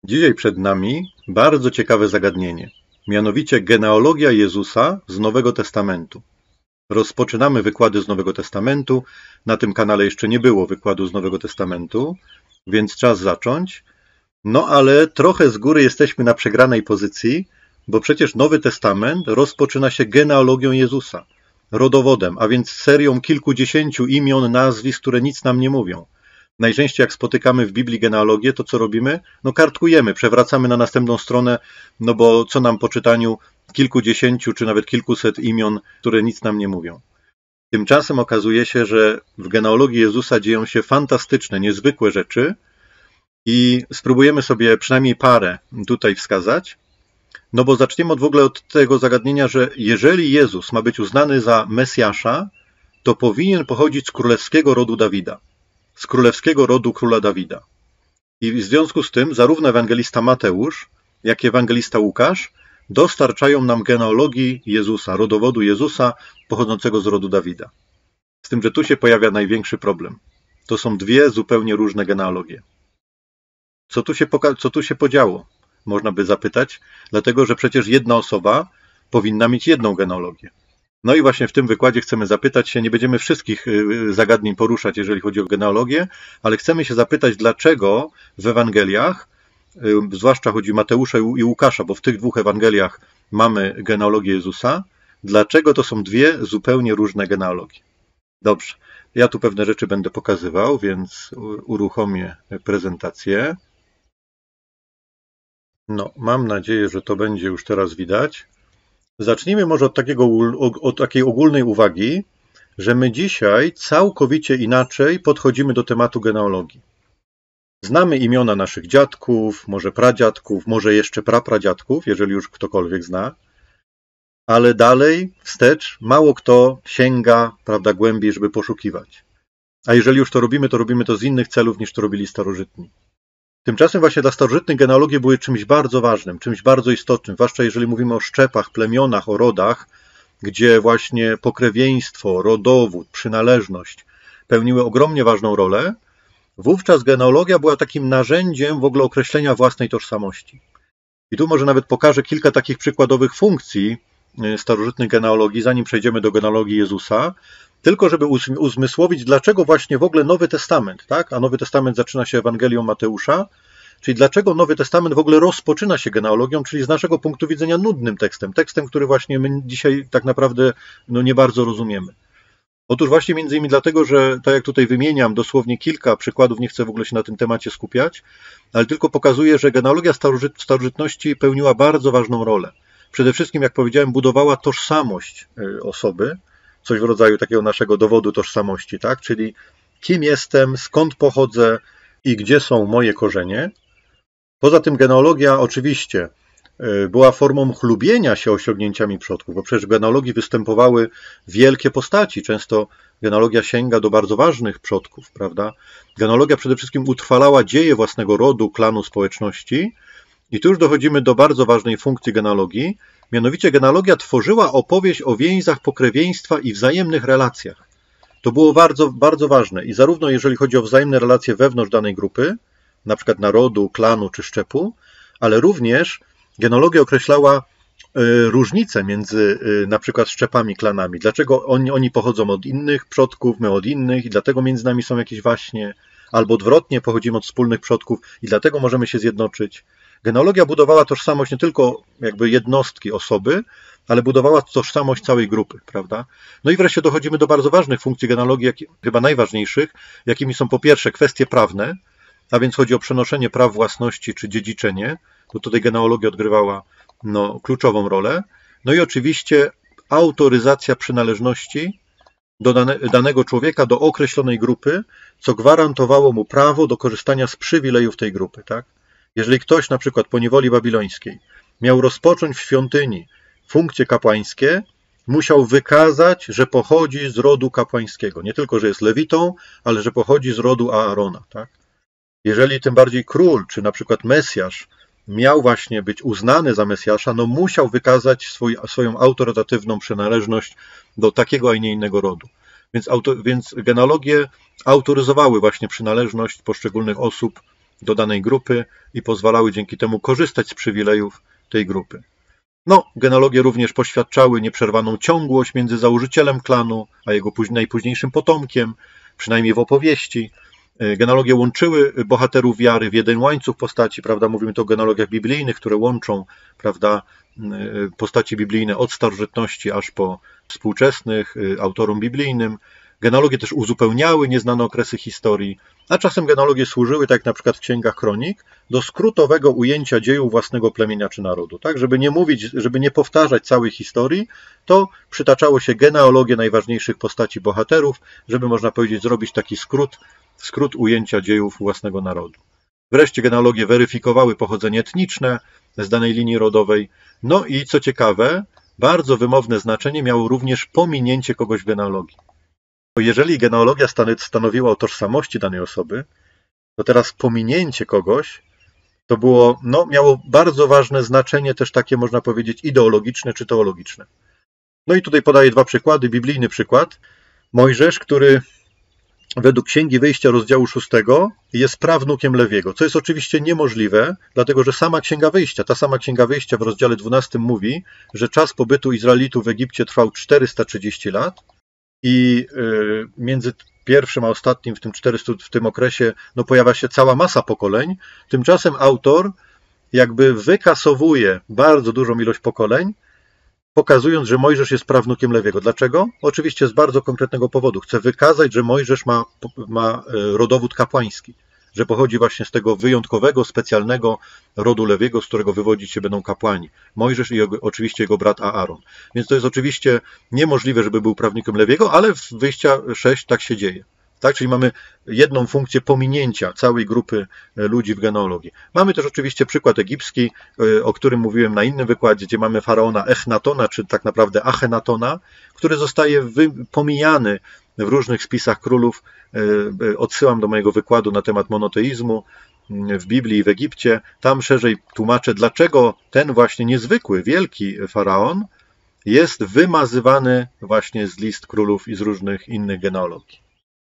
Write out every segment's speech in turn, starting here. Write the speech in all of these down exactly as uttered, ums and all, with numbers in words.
Dzisiaj przed nami bardzo ciekawe zagadnienie, mianowicie genealogia Jezusa z Nowego Testamentu. Rozpoczynamy wykłady z Nowego Testamentu. Na tym kanale jeszcze nie było wykładu z Nowego Testamentu, więc czas zacząć. No ale trochę z góry jesteśmy na przegranej pozycji, bo przecież Nowy Testament rozpoczyna się genealogią Jezusa, rodowodem, a więc serią kilkudziesięciu imion, nazwisk, które nic nam nie mówią. Najczęściej jak spotykamy w Biblii genealogię, to co robimy? No kartkujemy, przewracamy na następną stronę, no bo co nam po czytaniu kilkudziesięciu czy nawet kilkuset imion, które nic nam nie mówią. Tymczasem okazuje się, że w genealogii Jezusa dzieją się fantastyczne, niezwykłe rzeczy i spróbujemy sobie przynajmniej parę tutaj wskazać. No bo zaczniemy od w ogóle od tego zagadnienia, że jeżeli Jezus ma być uznany za Mesjasza, to powinien pochodzić z królewskiego rodu Dawida. z królewskiego rodu króla Dawida. I w związku z tym zarówno ewangelista Mateusz, jak i ewangelista Łukasz dostarczają nam genealogii Jezusa, rodowodu Jezusa pochodzącego z rodu Dawida. Z tym, że tu się pojawia największy problem. To są dwie zupełnie różne genealogie. Co tu się, poka- co tu się podziało? Można by zapytać, dlatego że przecież jedna osoba powinna mieć jedną genealogię. No i właśnie w tym wykładzie chcemy zapytać się, nie będziemy wszystkich zagadnień poruszać, jeżeli chodzi o genealogię, ale chcemy się zapytać, dlaczego w Ewangeliach, zwłaszcza chodzi o Mateusza i Łukasza, bo w tych dwóch Ewangeliach mamy genealogię Jezusa, dlaczego to są dwie zupełnie różne genealogie. Dobrze, ja tu pewne rzeczy będę pokazywał, więc uruchomię prezentację. No, mam nadzieję, że to będzie już teraz widać. Zacznijmy może od, takiego, od takiej ogólnej uwagi, że my dzisiaj całkowicie inaczej podchodzimy do tematu genealogii. Znamy imiona naszych dziadków, może pradziadków, może jeszcze prapradziadków, jeżeli już ktokolwiek zna, ale dalej, wstecz, mało kto sięga, prawda, głębiej, żeby poszukiwać. A jeżeli już to robimy, to robimy to z innych celów, niż to robili starożytni. Tymczasem właśnie dla starożytnych genealogie były czymś bardzo ważnym, czymś bardzo istotnym, zwłaszcza jeżeli mówimy o szczepach, plemionach, o rodach, gdzie właśnie pokrewieństwo, rodowód, przynależność pełniły ogromnie ważną rolę. Wówczas genealogia była takim narzędziem w ogóle określenia własnej tożsamości. I tu może nawet pokażę kilka takich przykładowych funkcji starożytnych genealogii, zanim przejdziemy do genealogii Jezusa, tylko żeby uzmysłowić, dlaczego właśnie w ogóle Nowy Testament, tak? A Nowy Testament zaczyna się Ewangelią Mateusza, czyli dlaczego Nowy Testament w ogóle rozpoczyna się genealogią, czyli z naszego punktu widzenia nudnym tekstem, tekstem, który właśnie my dzisiaj tak naprawdę no, nie bardzo rozumiemy. Otóż właśnie między innymi dlatego, że tak jak tutaj wymieniam dosłownie kilka przykładów, nie chcę w ogóle się na tym temacie skupiać, ale tylko pokazuję, że genealogia starożyt, w starożytności pełniła bardzo ważną rolę. Przede wszystkim, jak powiedziałem, budowała tożsamość osoby, coś w rodzaju takiego naszego dowodu tożsamości, tak? Czyli kim jestem, skąd pochodzę i gdzie są moje korzenie. Poza tym genealogia oczywiście była formą chlubienia się osiągnięciami przodków, bo przecież w genealogii występowały wielkie postaci. Często genealogia sięga do bardzo ważnych przodków, prawda? Genealogia przede wszystkim utrwalała dzieje własnego rodu, klanu, społeczności. I tu już dochodzimy do bardzo ważnej funkcji genealogii, mianowicie genealogia tworzyła opowieść o więzach pokrewieństwa i wzajemnych relacjach. To było bardzo, bardzo ważne i zarówno jeżeli chodzi o wzajemne relacje wewnątrz danej grupy, na przykład narodu, klanu czy szczepu, ale również genealogia określała różnice między na przykład szczepami, klanami. Dlaczego oni, oni pochodzą od innych przodków, my od innych i dlatego między nami są jakieś waśnie, albo odwrotnie, pochodzimy od wspólnych przodków i dlatego możemy się zjednoczyć. Genealogia budowała tożsamość nie tylko jakby jednostki, osoby, ale budowała tożsamość całej grupy, prawda? No i wreszcie dochodzimy do bardzo ważnych funkcji genealogii, jak, chyba najważniejszych, jakimi są po pierwsze kwestie prawne, a więc chodzi o przenoszenie praw własności czy dziedziczenie, bo tutaj genealogia odgrywała no, kluczową rolę. No i oczywiście autoryzacja przynależności do dane, danego człowieka, do określonej grupy, co gwarantowało mu prawo do korzystania z przywilejów tej grupy, tak? Jeżeli ktoś na przykład po niewoli babilońskiej miał rozpocząć w świątyni funkcje kapłańskie, musiał wykazać, że pochodzi z rodu kapłańskiego. Nie tylko, że jest lewitą, ale że pochodzi z rodu Aarona. Tak? Jeżeli tym bardziej król, czy na przykład Mesjasz miał właśnie być uznany za Mesjasza, no musiał wykazać swój, swoją autorytatywną przynależność do takiego, a nie innego rodu. Więc, auto, więc genealogie autoryzowały właśnie przynależność poszczególnych osób do danej grupy i pozwalały dzięki temu korzystać z przywilejów tej grupy. No, genealogie również poświadczały nieprzerwaną ciągłość między założycielem klanu a jego najpóźniejszym potomkiem, przynajmniej w opowieści. Genealogie łączyły bohaterów wiary w jeden łańcuch postaci, prawda? Mówimy tu o genealogiach biblijnych, które łączą, prawda, postaci biblijne od starożytności aż po współczesnych autorom biblijnym. Genealogie też uzupełniały nieznane okresy historii, a czasem genealogie służyły, tak jak na przykład w księgach kronik, do skrótowego ujęcia dziejów własnego plemienia czy narodu. Tak? Żeby nie mówić, żeby nie powtarzać całej historii, to przytaczało się genealogię najważniejszych postaci bohaterów, żeby można powiedzieć zrobić taki skrót, skrót ujęcia dziejów własnego narodu. Wreszcie genealogie weryfikowały pochodzenie etniczne z danej linii rodowej. No i co ciekawe, bardzo wymowne znaczenie miało również pominięcie kogoś w genealogii. Jeżeli genealogia stanowiła o tożsamości danej osoby, to teraz pominięcie kogoś to było, no, miało bardzo ważne znaczenie, też takie można powiedzieć ideologiczne czy teologiczne. No i tutaj podaję dwa przykłady. Biblijny przykład. Mojżesz, który według Księgi Wyjścia rozdziału szóstego jest prawnukiem Lewiego, co jest oczywiście niemożliwe, dlatego że sama Księga Wyjścia, ta sama Księga Wyjścia w rozdziale dwunastym mówi, że czas pobytu Izraelitów w Egipcie trwał czterysta trzydzieści lat i między pierwszym a ostatnim w tym, czterystu, w tym okresie no, pojawia się cała masa pokoleń. Tymczasem autor jakby wykasowuje bardzo dużą ilość pokoleń, pokazując, że Mojżesz jest prawnukiem Lewiego. Dlaczego? Oczywiście z bardzo konkretnego powodu. Chce wykazać, że Mojżesz ma, ma rodowód kapłański, że pochodzi właśnie z tego wyjątkowego, specjalnego rodu Lewiego, z którego wywodzić się będą kapłani. Mojżesz i jego, oczywiście jego brat Aaron. Więc to jest oczywiście niemożliwe, żeby był prawnikiem Lewiego, ale w Wyjścia sześć tak się dzieje. Tak? Czyli mamy jedną funkcję pominięcia całej grupy ludzi w genealogii. Mamy też oczywiście przykład egipski, o którym mówiłem na innym wykładzie, gdzie mamy faraona Echnatona, czy tak naprawdę Achenatona, który zostaje pomijany w różnych spisach królów. Odsyłam do mojego wykładu na temat monoteizmu w Biblii i w Egipcie. Tam szerzej tłumaczę, dlaczego ten właśnie niezwykły, wielki faraon jest wymazywany właśnie z list królów i z różnych innych genealogii.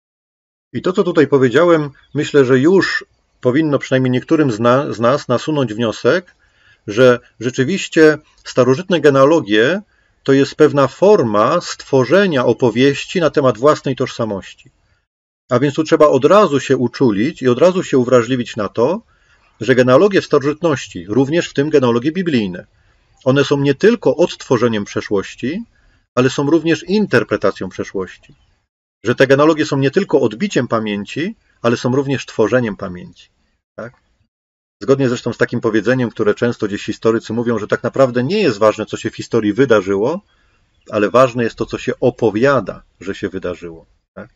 I to, co tutaj powiedziałem, myślę, że już powinno przynajmniej niektórym z, na, z nas nasunąć wniosek, że rzeczywiście starożytne genealogie to jest pewna forma stworzenia opowieści na temat własnej tożsamości. A więc tu trzeba od razu się uczulić i od razu się uwrażliwić na to, że genealogie w starożytności, również w tym genealogie biblijne, one są nie tylko odtworzeniem przeszłości, ale są również interpretacją przeszłości. Że te genealogie są nie tylko odbiciem pamięci, ale są również tworzeniem pamięci. Tak? Zgodnie zresztą z takim powiedzeniem, które często gdzieś historycy mówią, że tak naprawdę nie jest ważne, co się w historii wydarzyło, ale ważne jest to, co się opowiada, że się wydarzyło. Tak?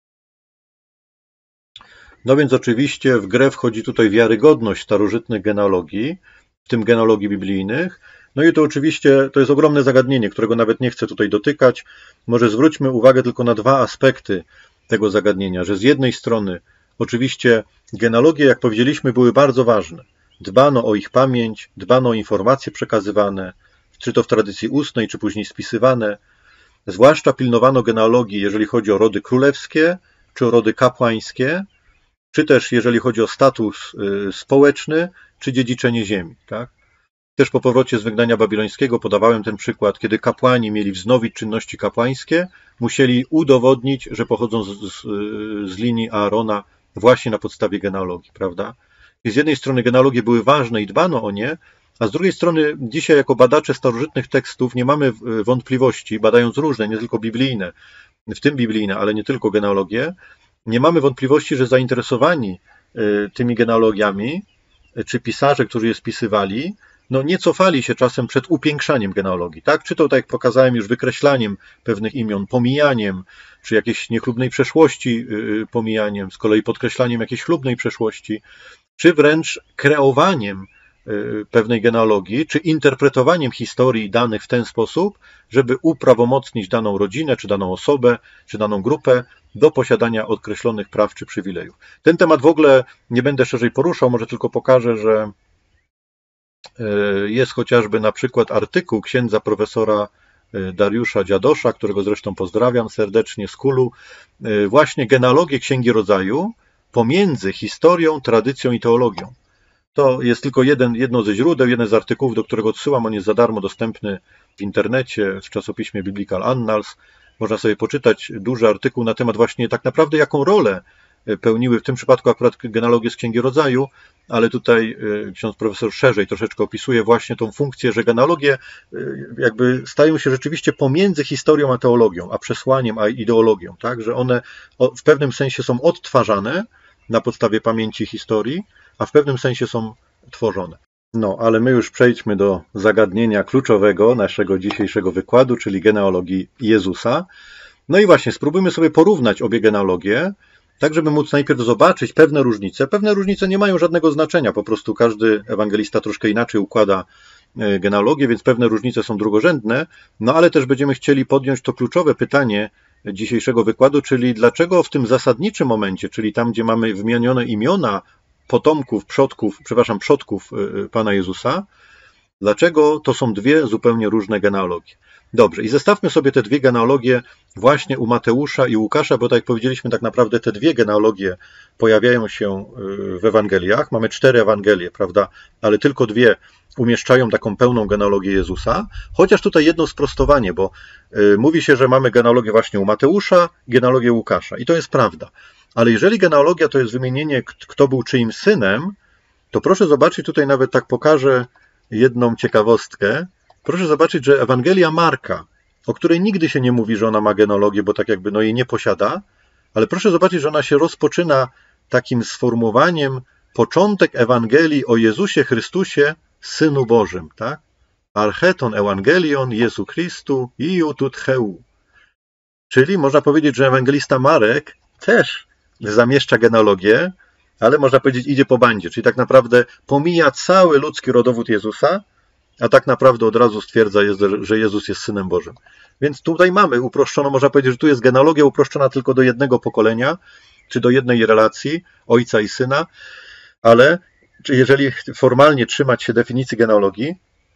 No więc oczywiście w grę wchodzi tutaj wiarygodność starożytnych genealogii, w tym genealogii biblijnych. No i to oczywiście to jest ogromne zagadnienie, którego nawet nie chcę tutaj dotykać. Może zwróćmy uwagę tylko na dwa aspekty tego zagadnienia, że z jednej strony oczywiście genealogie, jak powiedzieliśmy, były bardzo ważne. Dbano o ich pamięć, dbano o informacje przekazywane, czy to w tradycji ustnej, czy później spisywane. Zwłaszcza pilnowano genealogii, jeżeli chodzi o rody królewskie, czy o rody kapłańskie, czy też jeżeli chodzi o status społeczny, czy dziedziczenie ziemi. Tak? Też po powrocie z wygnania babilońskiego podawałem ten przykład, kiedy kapłani mieli wznowić czynności kapłańskie, musieli udowodnić, że pochodzą z, z, z linii Aarona właśnie na podstawie genealogii, prawda? I z jednej strony genealogie były ważne i dbano o nie, a z drugiej strony dzisiaj jako badacze starożytnych tekstów nie mamy wątpliwości, badając różne, nie tylko biblijne, w tym biblijne, ale nie tylko genealogie, nie mamy wątpliwości, że zainteresowani tymi genealogiami, czy pisarze, którzy je spisywali, no nie cofali się czasem przed upiększaniem genealogii, tak? Czy to, tak jak pokazałem, już wykreślaniem pewnych imion, pomijaniem, czy jakiejś niechlubnej przeszłości pomijaniem, z kolei podkreślaniem jakiejś chlubnej przeszłości, czy wręcz kreowaniem pewnej genealogii, czy interpretowaniem historii danych w ten sposób, żeby uprawomocnić daną rodzinę, czy daną osobę, czy daną grupę do posiadania określonych praw czy przywilejów. Ten temat w ogóle nie będę szerzej poruszał, może tylko pokażę, że jest chociażby na przykład artykuł księdza profesora Dariusza Dziadosza, którego zresztą pozdrawiam serdecznie z Kulu, właśnie genealogię Księgi Rodzaju, pomiędzy historią, tradycją i teologią. To jest tylko jeden, jedno ze źródeł, jeden z artykułów, do którego odsyłam. On jest za darmo dostępny w internecie, w czasopiśmie Biblical Annals. Można sobie poczytać duży artykuł na temat właśnie tak naprawdę jaką rolę pełniły w tym przypadku akurat genealogie z Księgi Rodzaju, ale tutaj ksiądz profesor szerzej troszeczkę opisuje właśnie tą funkcję, że genealogie jakby stają się rzeczywiście pomiędzy historią a teologią, a przesłaniem, a ideologią, tak? Że one w pewnym sensie są odtwarzane na podstawie pamięci historii, a w pewnym sensie są tworzone. No, ale my już przejdźmy do zagadnienia kluczowego naszego dzisiejszego wykładu, czyli genealogii Jezusa. No i właśnie, spróbujmy sobie porównać obie genealogie, tak żeby móc najpierw zobaczyć pewne różnice. Pewne różnice nie mają żadnego znaczenia, po prostu każdy ewangelista troszkę inaczej układa genealogię, więc pewne różnice są drugorzędne, no ale też będziemy chcieli podjąć to kluczowe pytanie dzisiejszego wykładu, czyli dlaczego w tym zasadniczym momencie, czyli tam, gdzie mamy wymienione imiona potomków, przodków, przepraszam, przodków Pana Jezusa, dlaczego to są dwie zupełnie różne genealogie. Dobrze, i zestawmy sobie te dwie genealogie właśnie u Mateusza i Łukasza, bo tak jak powiedzieliśmy, tak naprawdę te dwie genealogie pojawiają się w Ewangeliach. Mamy cztery Ewangelie, prawda, ale tylko dwie umieszczają taką pełną genealogię Jezusa, chociaż tutaj jedno sprostowanie, bo mówi się, że mamy genealogię właśnie u Mateusza, genealogię Łukasza i to jest prawda. Ale jeżeli genealogia to jest wymienienie, kto był czyim synem, to proszę zobaczyć, tutaj nawet tak pokażę jedną ciekawostkę. Proszę zobaczyć, że Ewangelia Marka, o której nigdy się nie mówi, że ona ma genealogię, bo tak jakby no jej nie posiada, ale proszę zobaczyć, że ona się rozpoczyna takim sformułowaniem początek Ewangelii o Jezusie Chrystusie, Synu Bożym, tak? Archeton Ewangelion Jezu Chrystu iu tut heu. Czyli można powiedzieć, że ewangelista Marek też zamieszcza genealogię, ale można powiedzieć idzie po bandzie, czyli tak naprawdę pomija cały ludzki rodowód Jezusa, a tak naprawdę od razu stwierdza, że Jezus jest Synem Bożym. Więc tutaj mamy uproszczoną, można powiedzieć, że tu jest genealogia uproszczona tylko do jednego pokolenia, czy do jednej relacji, ojca i syna, ale jeżeli formalnie trzymać się definicji genealogii,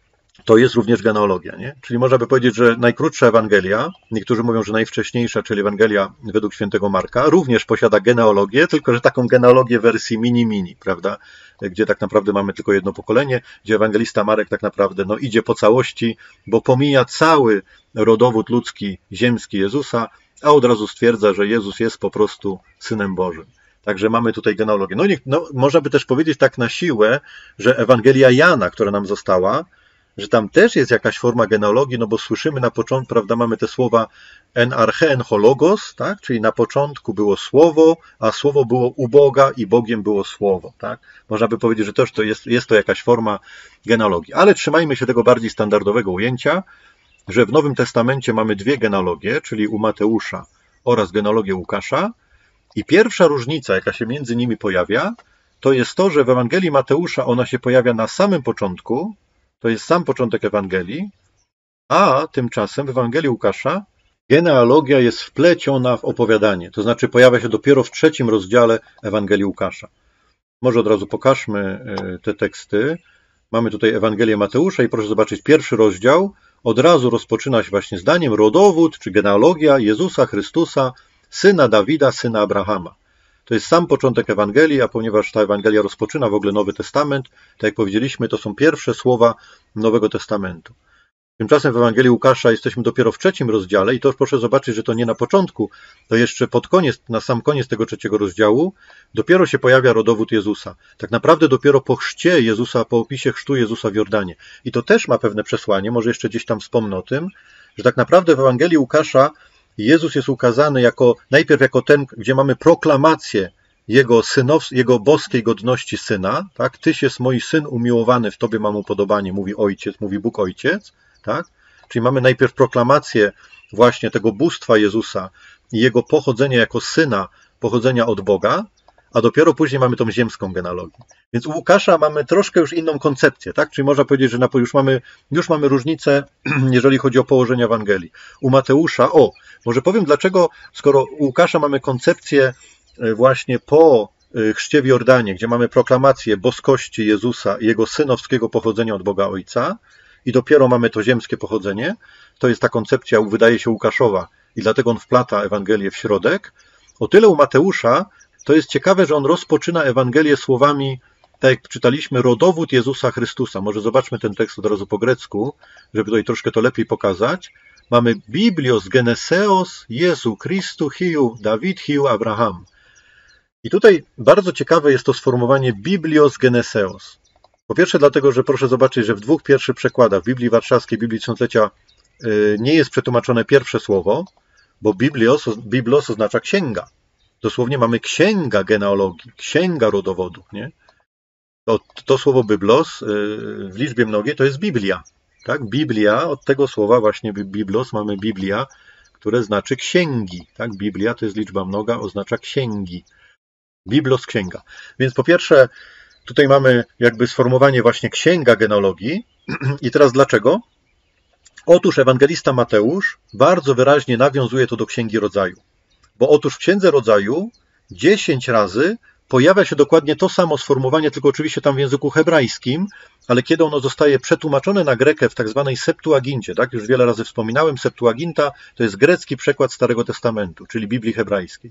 to jest również genealogia, nie? Czyli można by powiedzieć, że najkrótsza Ewangelia, niektórzy mówią, że najwcześniejsza, czyli Ewangelia według świętego Marka, również posiada genealogię, tylko że taką genealogię w wersji mini-mini, prawda? Gdzie tak naprawdę mamy tylko jedno pokolenie, gdzie ewangelista Marek tak naprawdę no, idzie po całości, bo pomija cały rodowód ludzki, ziemski Jezusa, a od razu stwierdza, że Jezus jest po prostu Synem Bożym. Także mamy tutaj genealogię. No, nie, no można by też powiedzieć tak na siłę, że Ewangelia Jana, która nam została, że tam też jest jakaś forma genealogii, no bo słyszymy na początku, prawda, mamy te słowa en arche en ho logos, tak, czyli na początku było słowo, a słowo było u Boga i Bogiem było słowo, tak. Można by powiedzieć, że też to jest, jest to jakaś forma genealogii, ale trzymajmy się tego bardziej standardowego ujęcia, że w Nowym Testamencie mamy dwie genealogie, czyli u Mateusza oraz genealogię Łukasza i pierwsza różnica, jaka się między nimi pojawia, to jest to, że w Ewangelii Mateusza ona się pojawia na samym początku. To jest sam początek Ewangelii, a tymczasem w Ewangelii Łukasza genealogia jest wpleciona w opowiadanie, to znaczy pojawia się dopiero w trzecim rozdziale Ewangelii Łukasza. Może od razu pokażmy te teksty. Mamy tutaj Ewangelię Mateusza i proszę zobaczyć pierwszy rozdział. Od razu rozpoczyna się właśnie zdaniem rodowód, czy genealogia Jezusa Chrystusa, syna Dawida, syna Abrahama. To jest sam początek Ewangelii, a ponieważ ta Ewangelia rozpoczyna w ogóle Nowy Testament, tak jak powiedzieliśmy, to są pierwsze słowa Nowego Testamentu. Tymczasem w Ewangelii Łukasza jesteśmy dopiero w trzecim rozdziale i to proszę zobaczyć, że to nie na początku, to jeszcze pod koniec, na sam koniec tego trzeciego rozdziału dopiero się pojawia rodowód Jezusa. Tak naprawdę dopiero po chrzcie Jezusa, po opisie chrztu Jezusa w Jordanie. I to też ma pewne przesłanie, może jeszcze gdzieś tam wspomnę o tym, że tak naprawdę w Ewangelii Łukasza Jezus jest ukazany jako, najpierw jako ten, gdzie mamy proklamację Jego, synow, Jego boskiej godności Syna, tak? Tyś jest mój Syn umiłowany, w Tobie mam upodobanie, mówi Ojciec, mówi Bóg Ojciec, tak? Czyli mamy najpierw proklamację właśnie tego bóstwa Jezusa i Jego pochodzenia jako Syna, pochodzenia od Boga, a dopiero później mamy tą ziemską genealogię. Więc u Łukasza mamy troszkę już inną koncepcję, tak? Czyli można powiedzieć, że już mamy, już mamy różnicę, jeżeli chodzi o położenie Ewangelii. U Mateusza, o, może powiem dlaczego, skoro u Łukasza mamy koncepcję właśnie po chrzcie w Jordanie, gdzie mamy proklamację boskości Jezusa i Jego synowskiego pochodzenia od Boga Ojca i dopiero mamy to ziemskie pochodzenie, to jest ta koncepcja, wydaje się, Łukaszowa i dlatego on wplata Ewangelię w środek. O tyle u Mateusza to jest ciekawe, że on rozpoczyna Ewangelię słowami, tak jak czytaliśmy, rodowód Jezusa Chrystusa. Może zobaczmy ten tekst od razu po grecku, żeby tutaj troszkę to lepiej pokazać. Mamy Biblios geneseos Jezu Christu hiu Dawid hiu Abraham. I tutaj bardzo ciekawe jest to sformułowanie Biblios geneseos. Po pierwsze dlatego, że proszę zobaczyć, że w dwóch pierwszych przekładach, w Biblii Warszawskiej, Biblii Tysiąclecia, nie jest przetłumaczone pierwsze słowo, bo Biblios, Biblos oznacza księga. Dosłownie mamy księga genealogii, księga rodowodu. Nie? To, to słowo Biblos w liczbie mnogiej to jest Biblia. Tak? Biblia, od tego słowa właśnie Biblos mamy Biblia, które znaczy księgi. Tak? Biblia to jest liczba mnoga, oznacza księgi. Biblos, księga. Więc po pierwsze tutaj mamy jakby sformułowanie właśnie księga genealogii. I teraz dlaczego? Otóż ewangelista Mateusz bardzo wyraźnie nawiązuje to do Księgi Rodzaju. Bo otóż w Księdze Rodzaju dziesięć razy pojawia się dokładnie to samo sformułowanie, tylko oczywiście tam w języku hebrajskim, ale kiedy ono zostaje przetłumaczone na grekę w tak zwanej Septuagincie, tak? Już wiele razy wspominałem, Septuaginta to jest grecki przekład Starego Testamentu, czyli Biblii hebrajskiej.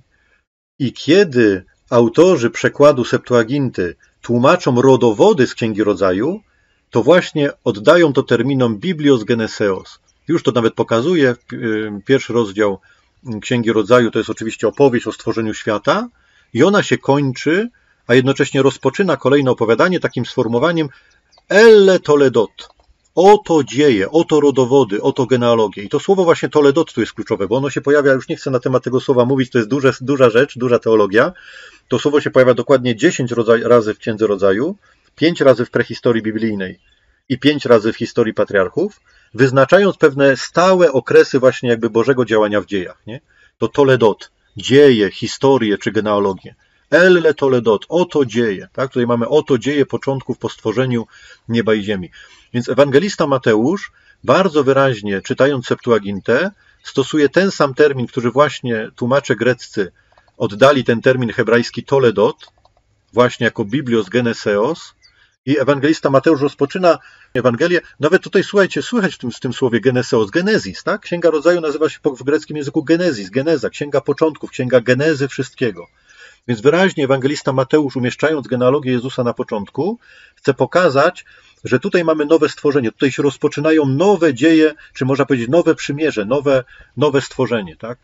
I kiedy autorzy przekładu Septuaginty tłumaczą rodowody z Księgi Rodzaju, to właśnie oddają to terminom Biblios geneseos. Już to nawet pokazuje, pierwszy rozdział Księgi Rodzaju to jest oczywiście opowieść o stworzeniu świata i ona się kończy, a jednocześnie rozpoczyna kolejne opowiadanie takim sformułowaniem Elle Toledot. Oto dzieje, oto rodowody, oto genealogie. I to słowo właśnie Toledot tu jest kluczowe, bo ono się pojawia, już nie chcę na temat tego słowa mówić, to jest duże, duża rzecz, duża teologia. To słowo się pojawia dokładnie dziesięć razy w Księdze Rodzaju, pięć razy w prehistorii biblijnej i pięć razy w historii patriarchów, wyznaczając pewne stałe okresy właśnie jakby Bożego działania w dziejach. Nie? To Toledot, dzieje, historie czy genealogie. Elle Toledot, oto dzieje. Tak? Tutaj mamy oto dzieje początków po stworzeniu nieba i ziemi. Więc ewangelista Mateusz bardzo wyraźnie, czytając Septuagintę, stosuje ten sam termin, który właśnie tłumacze greccy oddali ten termin hebrajski Toledot, właśnie jako Biblios geneseos, i ewangelista Mateusz rozpoczyna Ewangelię, nawet tutaj słuchajcie, słychać w tym, w tym słowie geneseos, genezis, tak? Księga Rodzaju nazywa się w greckim języku genezis, geneza, księga początków, księga genezy wszystkiego. Więc wyraźnie ewangelista Mateusz, umieszczając genealogię Jezusa na początku, chce pokazać, że tutaj mamy nowe stworzenie, tutaj się rozpoczynają nowe dzieje, czy można powiedzieć nowe przymierze, nowe, nowe stworzenie, tak?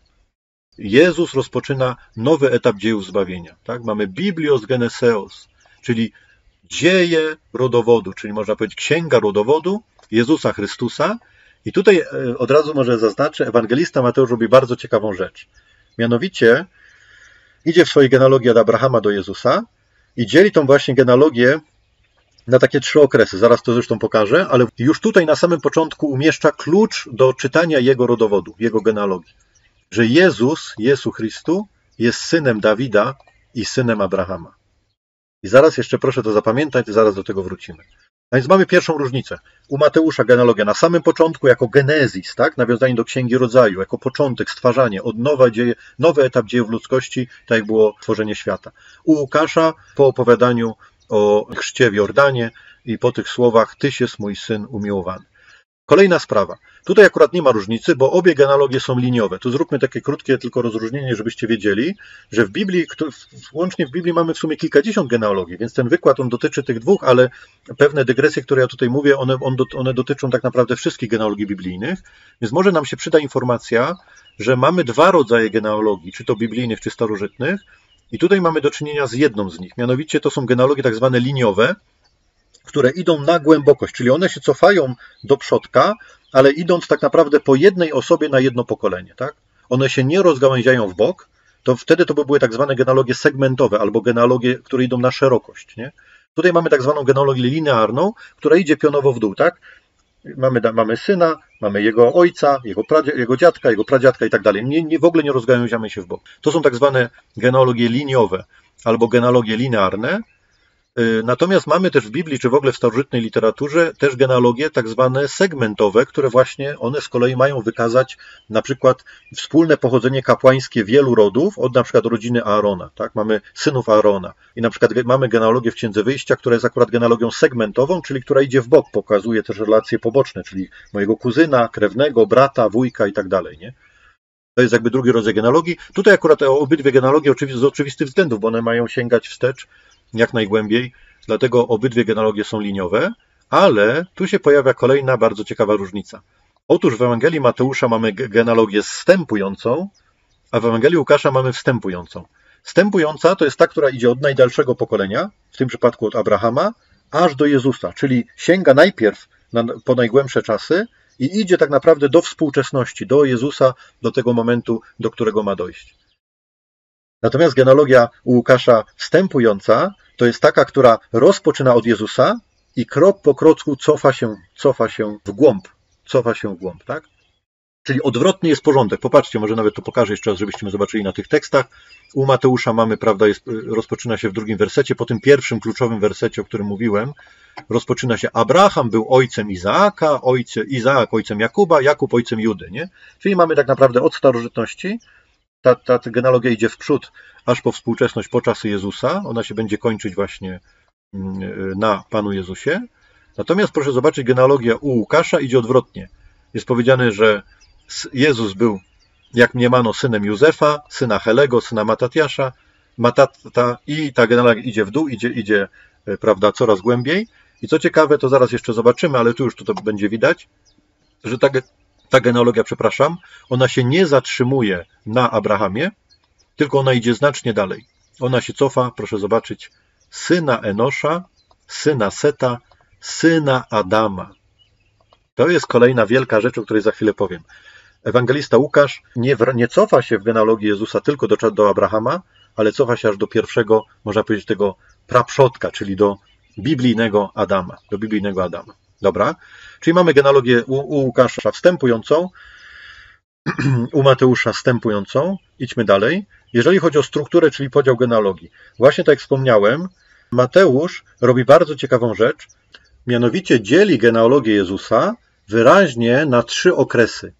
Jezus rozpoczyna nowy etap dziejów zbawienia, tak? Mamy Biblios geneseos, czyli dzieje rodowodu, czyli można powiedzieć księga rodowodu Jezusa Chrystusa. I tutaj od razu może zaznaczę, ewangelista Mateusz robi bardzo ciekawą rzecz. Mianowicie idzie w swojej genealogii od Abrahama do Jezusa i dzieli tą właśnie genealogię na takie trzy okresy. Zaraz to zresztą pokażę, ale już tutaj na samym początku umieszcza klucz do czytania jego rodowodu, jego genealogii. Że Jezus, Jezu Chrystu, jest synem Dawida i synem Abrahama. I zaraz jeszcze proszę to zapamiętać, zaraz do tego wrócimy. A więc mamy pierwszą różnicę. U Mateusza genealogia na samym początku jako genezis, tak? Nawiązanie do Księgi Rodzaju, jako początek, stwarzanie, od nowa dzieje, nowy etap dziejów ludzkości, tak jak było tworzenie świata. U Łukasza po opowiadaniu o chrzcie w Jordanie i po tych słowach Tyś jest mój syn umiłowany. Kolejna sprawa. Tutaj akurat nie ma różnicy, bo obie genealogie są liniowe. Tu zróbmy takie krótkie tylko rozróżnienie, żebyście wiedzieli, że w Biblii, łącznie w Biblii mamy w sumie kilkadziesiąt genealogii, więc ten wykład on dotyczy tych dwóch, ale pewne dygresje, które ja tutaj mówię, one, one dotyczą tak naprawdę wszystkich genealogii biblijnych, więc może nam się przyda informacja, że mamy dwa rodzaje genealogii, czy to biblijnych, czy starożytnych, i tutaj mamy do czynienia z jedną z nich, mianowicie to są genealogie tak zwane liniowe, które idą na głębokość, czyli one się cofają do przodka, ale idąc tak naprawdę po jednej osobie na jedno pokolenie. Tak? One się nie rozgałęziają w bok, to wtedy to by były tak zwane genealogie segmentowe albo genealogie, które idą na szerokość. Nie? Tutaj mamy tak zwaną genealogię linearną, która idzie pionowo w dół. Tak? Mamy, mamy syna, mamy jego ojca, jego, pradzie, jego dziadka, jego pradziadka i tak dalej. Nie, nie, w ogóle nie rozgałęziamy się w bok. To są tak zwane genealogie liniowe albo genealogie linearne. Natomiast mamy też w Biblii, czy w ogóle w starożytnej literaturze, też genealogie tak zwane segmentowe, które właśnie one z kolei mają wykazać na przykład wspólne pochodzenie kapłańskie wielu rodów, od na przykład rodziny Aarona. Tak? Mamy synów Aarona. I na przykład mamy genealogię w Księdze Wyjścia, która jest akurat genealogią segmentową, czyli która idzie w bok, pokazuje też relacje poboczne, czyli mojego kuzyna, krewnego, brata, wujka i tak dalej. Nie? To jest jakby drugi rodzaj genealogii. Tutaj akurat obydwie genealogie oczywiście z oczywistych względów, bo one mają sięgać wstecz jak najgłębiej, dlatego obydwie genealogie są liniowe, ale tu się pojawia kolejna bardzo ciekawa różnica. Otóż w Ewangelii Mateusza mamy genealogię zstępującą, a w Ewangelii Łukasza mamy wstępującą. Wstępująca to jest ta, która idzie od najdalszego pokolenia, w tym przypadku od Abrahama, aż do Jezusa, czyli sięga najpierw na, po najgłębsze czasy i idzie tak naprawdę do współczesności, do Jezusa, do tego momentu, do którego ma dojść. Natomiast genealogia u Łukasza wstępująca to jest taka, która rozpoczyna od Jezusa i krok po kroku cofa się, cofa się w głąb, cofa się w głąb, tak? Czyli odwrotny jest porządek. Popatrzcie, może nawet to pokażę jeszcze raz, żebyście zobaczyli na tych tekstach. U Mateusza mamy, prawda, jest, rozpoczyna się w drugim wersecie, po tym pierwszym kluczowym wersecie, o którym mówiłem, rozpoczyna się Abraham był ojcem Izaaka, ojce, Izaak ojcem Jakuba, Jakub ojcem Judy, nie? Czyli mamy tak naprawdę od starożytności, ta, ta genealogia idzie w przód, aż po współczesność, po czasy Jezusa, ona się będzie kończyć właśnie na Panu Jezusie. Natomiast proszę zobaczyć, genealogia u Łukasza idzie odwrotnie. Jest powiedziane, że Jezus był, jak mniemano, synem Józefa, syna Helego, syna Matatiasza, Matata, i ta genealogia idzie w dół, idzie, idzie, prawda, coraz głębiej. I co ciekawe, to zaraz jeszcze zobaczymy, ale tu już to będzie widać, że ta, ta genealogia, przepraszam, ona się nie zatrzymuje na Abrahamie, tylko ona idzie znacznie dalej. Ona się cofa, proszę zobaczyć, syna Enosza, syna Seta, syna Adama. To jest kolejna wielka rzecz, o której za chwilę powiem. Ewangelista Łukasz nie, nie cofa się w genealogii Jezusa tylko do, do Abrahama, ale cofa się aż do pierwszego, można powiedzieć, tego praprzodka, czyli do biblijnego Adama. Do biblijnego Adama. Dobra? Czyli mamy genealogię u, u Łukasza wstępującą, u Mateusza wstępującą. Idźmy dalej. Jeżeli chodzi o strukturę, czyli podział genealogii. Właśnie tak jak wspomniałem, Mateusz robi bardzo ciekawą rzecz, mianowicie dzieli genealogię Jezusa wyraźnie na trzy okresy.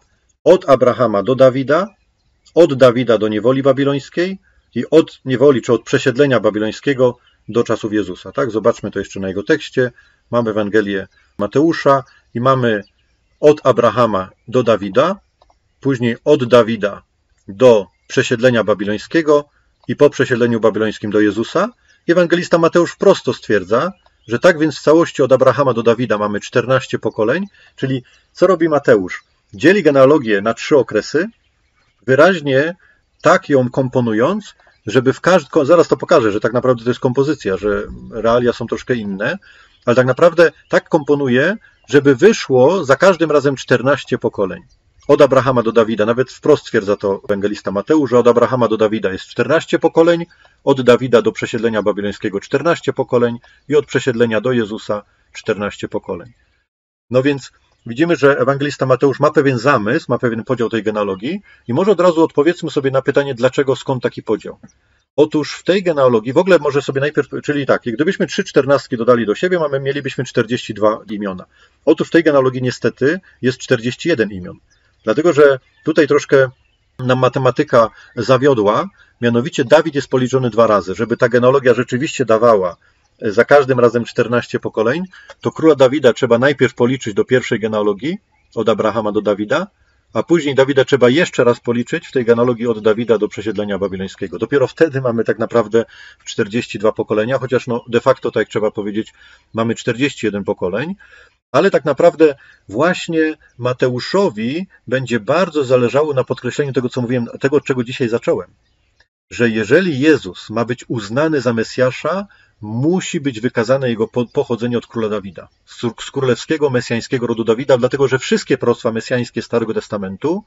Od Abrahama do Dawida, od Dawida do niewoli babilońskiej i od niewoli, czy od przesiedlenia babilońskiego do czasów Jezusa. Tak? Zobaczmy to jeszcze na jego tekście. Mamy Ewangelię Mateusza i mamy od Abrahama do Dawida, później od Dawida do przesiedlenia babilońskiego i po przesiedleniu babilońskim do Jezusa. Ewangelista Mateusz wprost stwierdza, że tak więc w całości od Abrahama do Dawida mamy czternaście pokoleń, czyli co robi Mateusz? Dzieli genealogię na trzy okresy, wyraźnie tak ją komponując, żeby w każdym, zaraz to pokażę, że tak naprawdę to jest kompozycja, że realia są troszkę inne, ale tak naprawdę tak komponuje, żeby wyszło za każdym razem czternaście pokoleń. Od Abrahama do Dawida, nawet wprost stwierdza to ewangelista Mateusz, że od Abrahama do Dawida jest czternaście pokoleń, od Dawida do przesiedlenia babilońskiego czternaście pokoleń i od przesiedlenia do Jezusa czternaście pokoleń. No więc widzimy, że ewangelista Mateusz ma pewien zamysł, ma pewien podział tej genealogii i może od razu odpowiedzmy sobie na pytanie, dlaczego, skąd taki podział. Otóż w tej genealogii, w ogóle może sobie najpierw, czyli tak, gdybyśmy trzy czternastki dodali do siebie, mamy, mielibyśmy czterdzieści dwa imiona. Otóż w tej genealogii niestety jest czterdzieści jeden imion. Dlatego, że tutaj troszkę nam matematyka zawiodła, mianowicie Dawid jest policzony dwa razy. Żeby ta genealogia rzeczywiście dawała za każdym razem czternaście pokoleń, to króla Dawida trzeba najpierw policzyć do pierwszej genealogii, od Abrahama do Dawida, a później Dawida trzeba jeszcze raz policzyć w tej genealogii od Dawida do przesiedlenia babilońskiego. Dopiero wtedy mamy tak naprawdę czterdzieści dwa pokolenia, chociaż no de facto, tak jak trzeba powiedzieć, mamy czterdzieści jeden pokoleń, ale tak naprawdę właśnie Mateuszowi będzie bardzo zależało na podkreśleniu tego, co mówiłem, tego, od czego dzisiaj zacząłem. Że jeżeli Jezus ma być uznany za Mesjasza, musi być wykazane jego pochodzenie od króla Dawida, z królewskiego, mesjańskiego rodu Dawida, dlatego że wszystkie proroctwa mesjańskie Starego Testamentu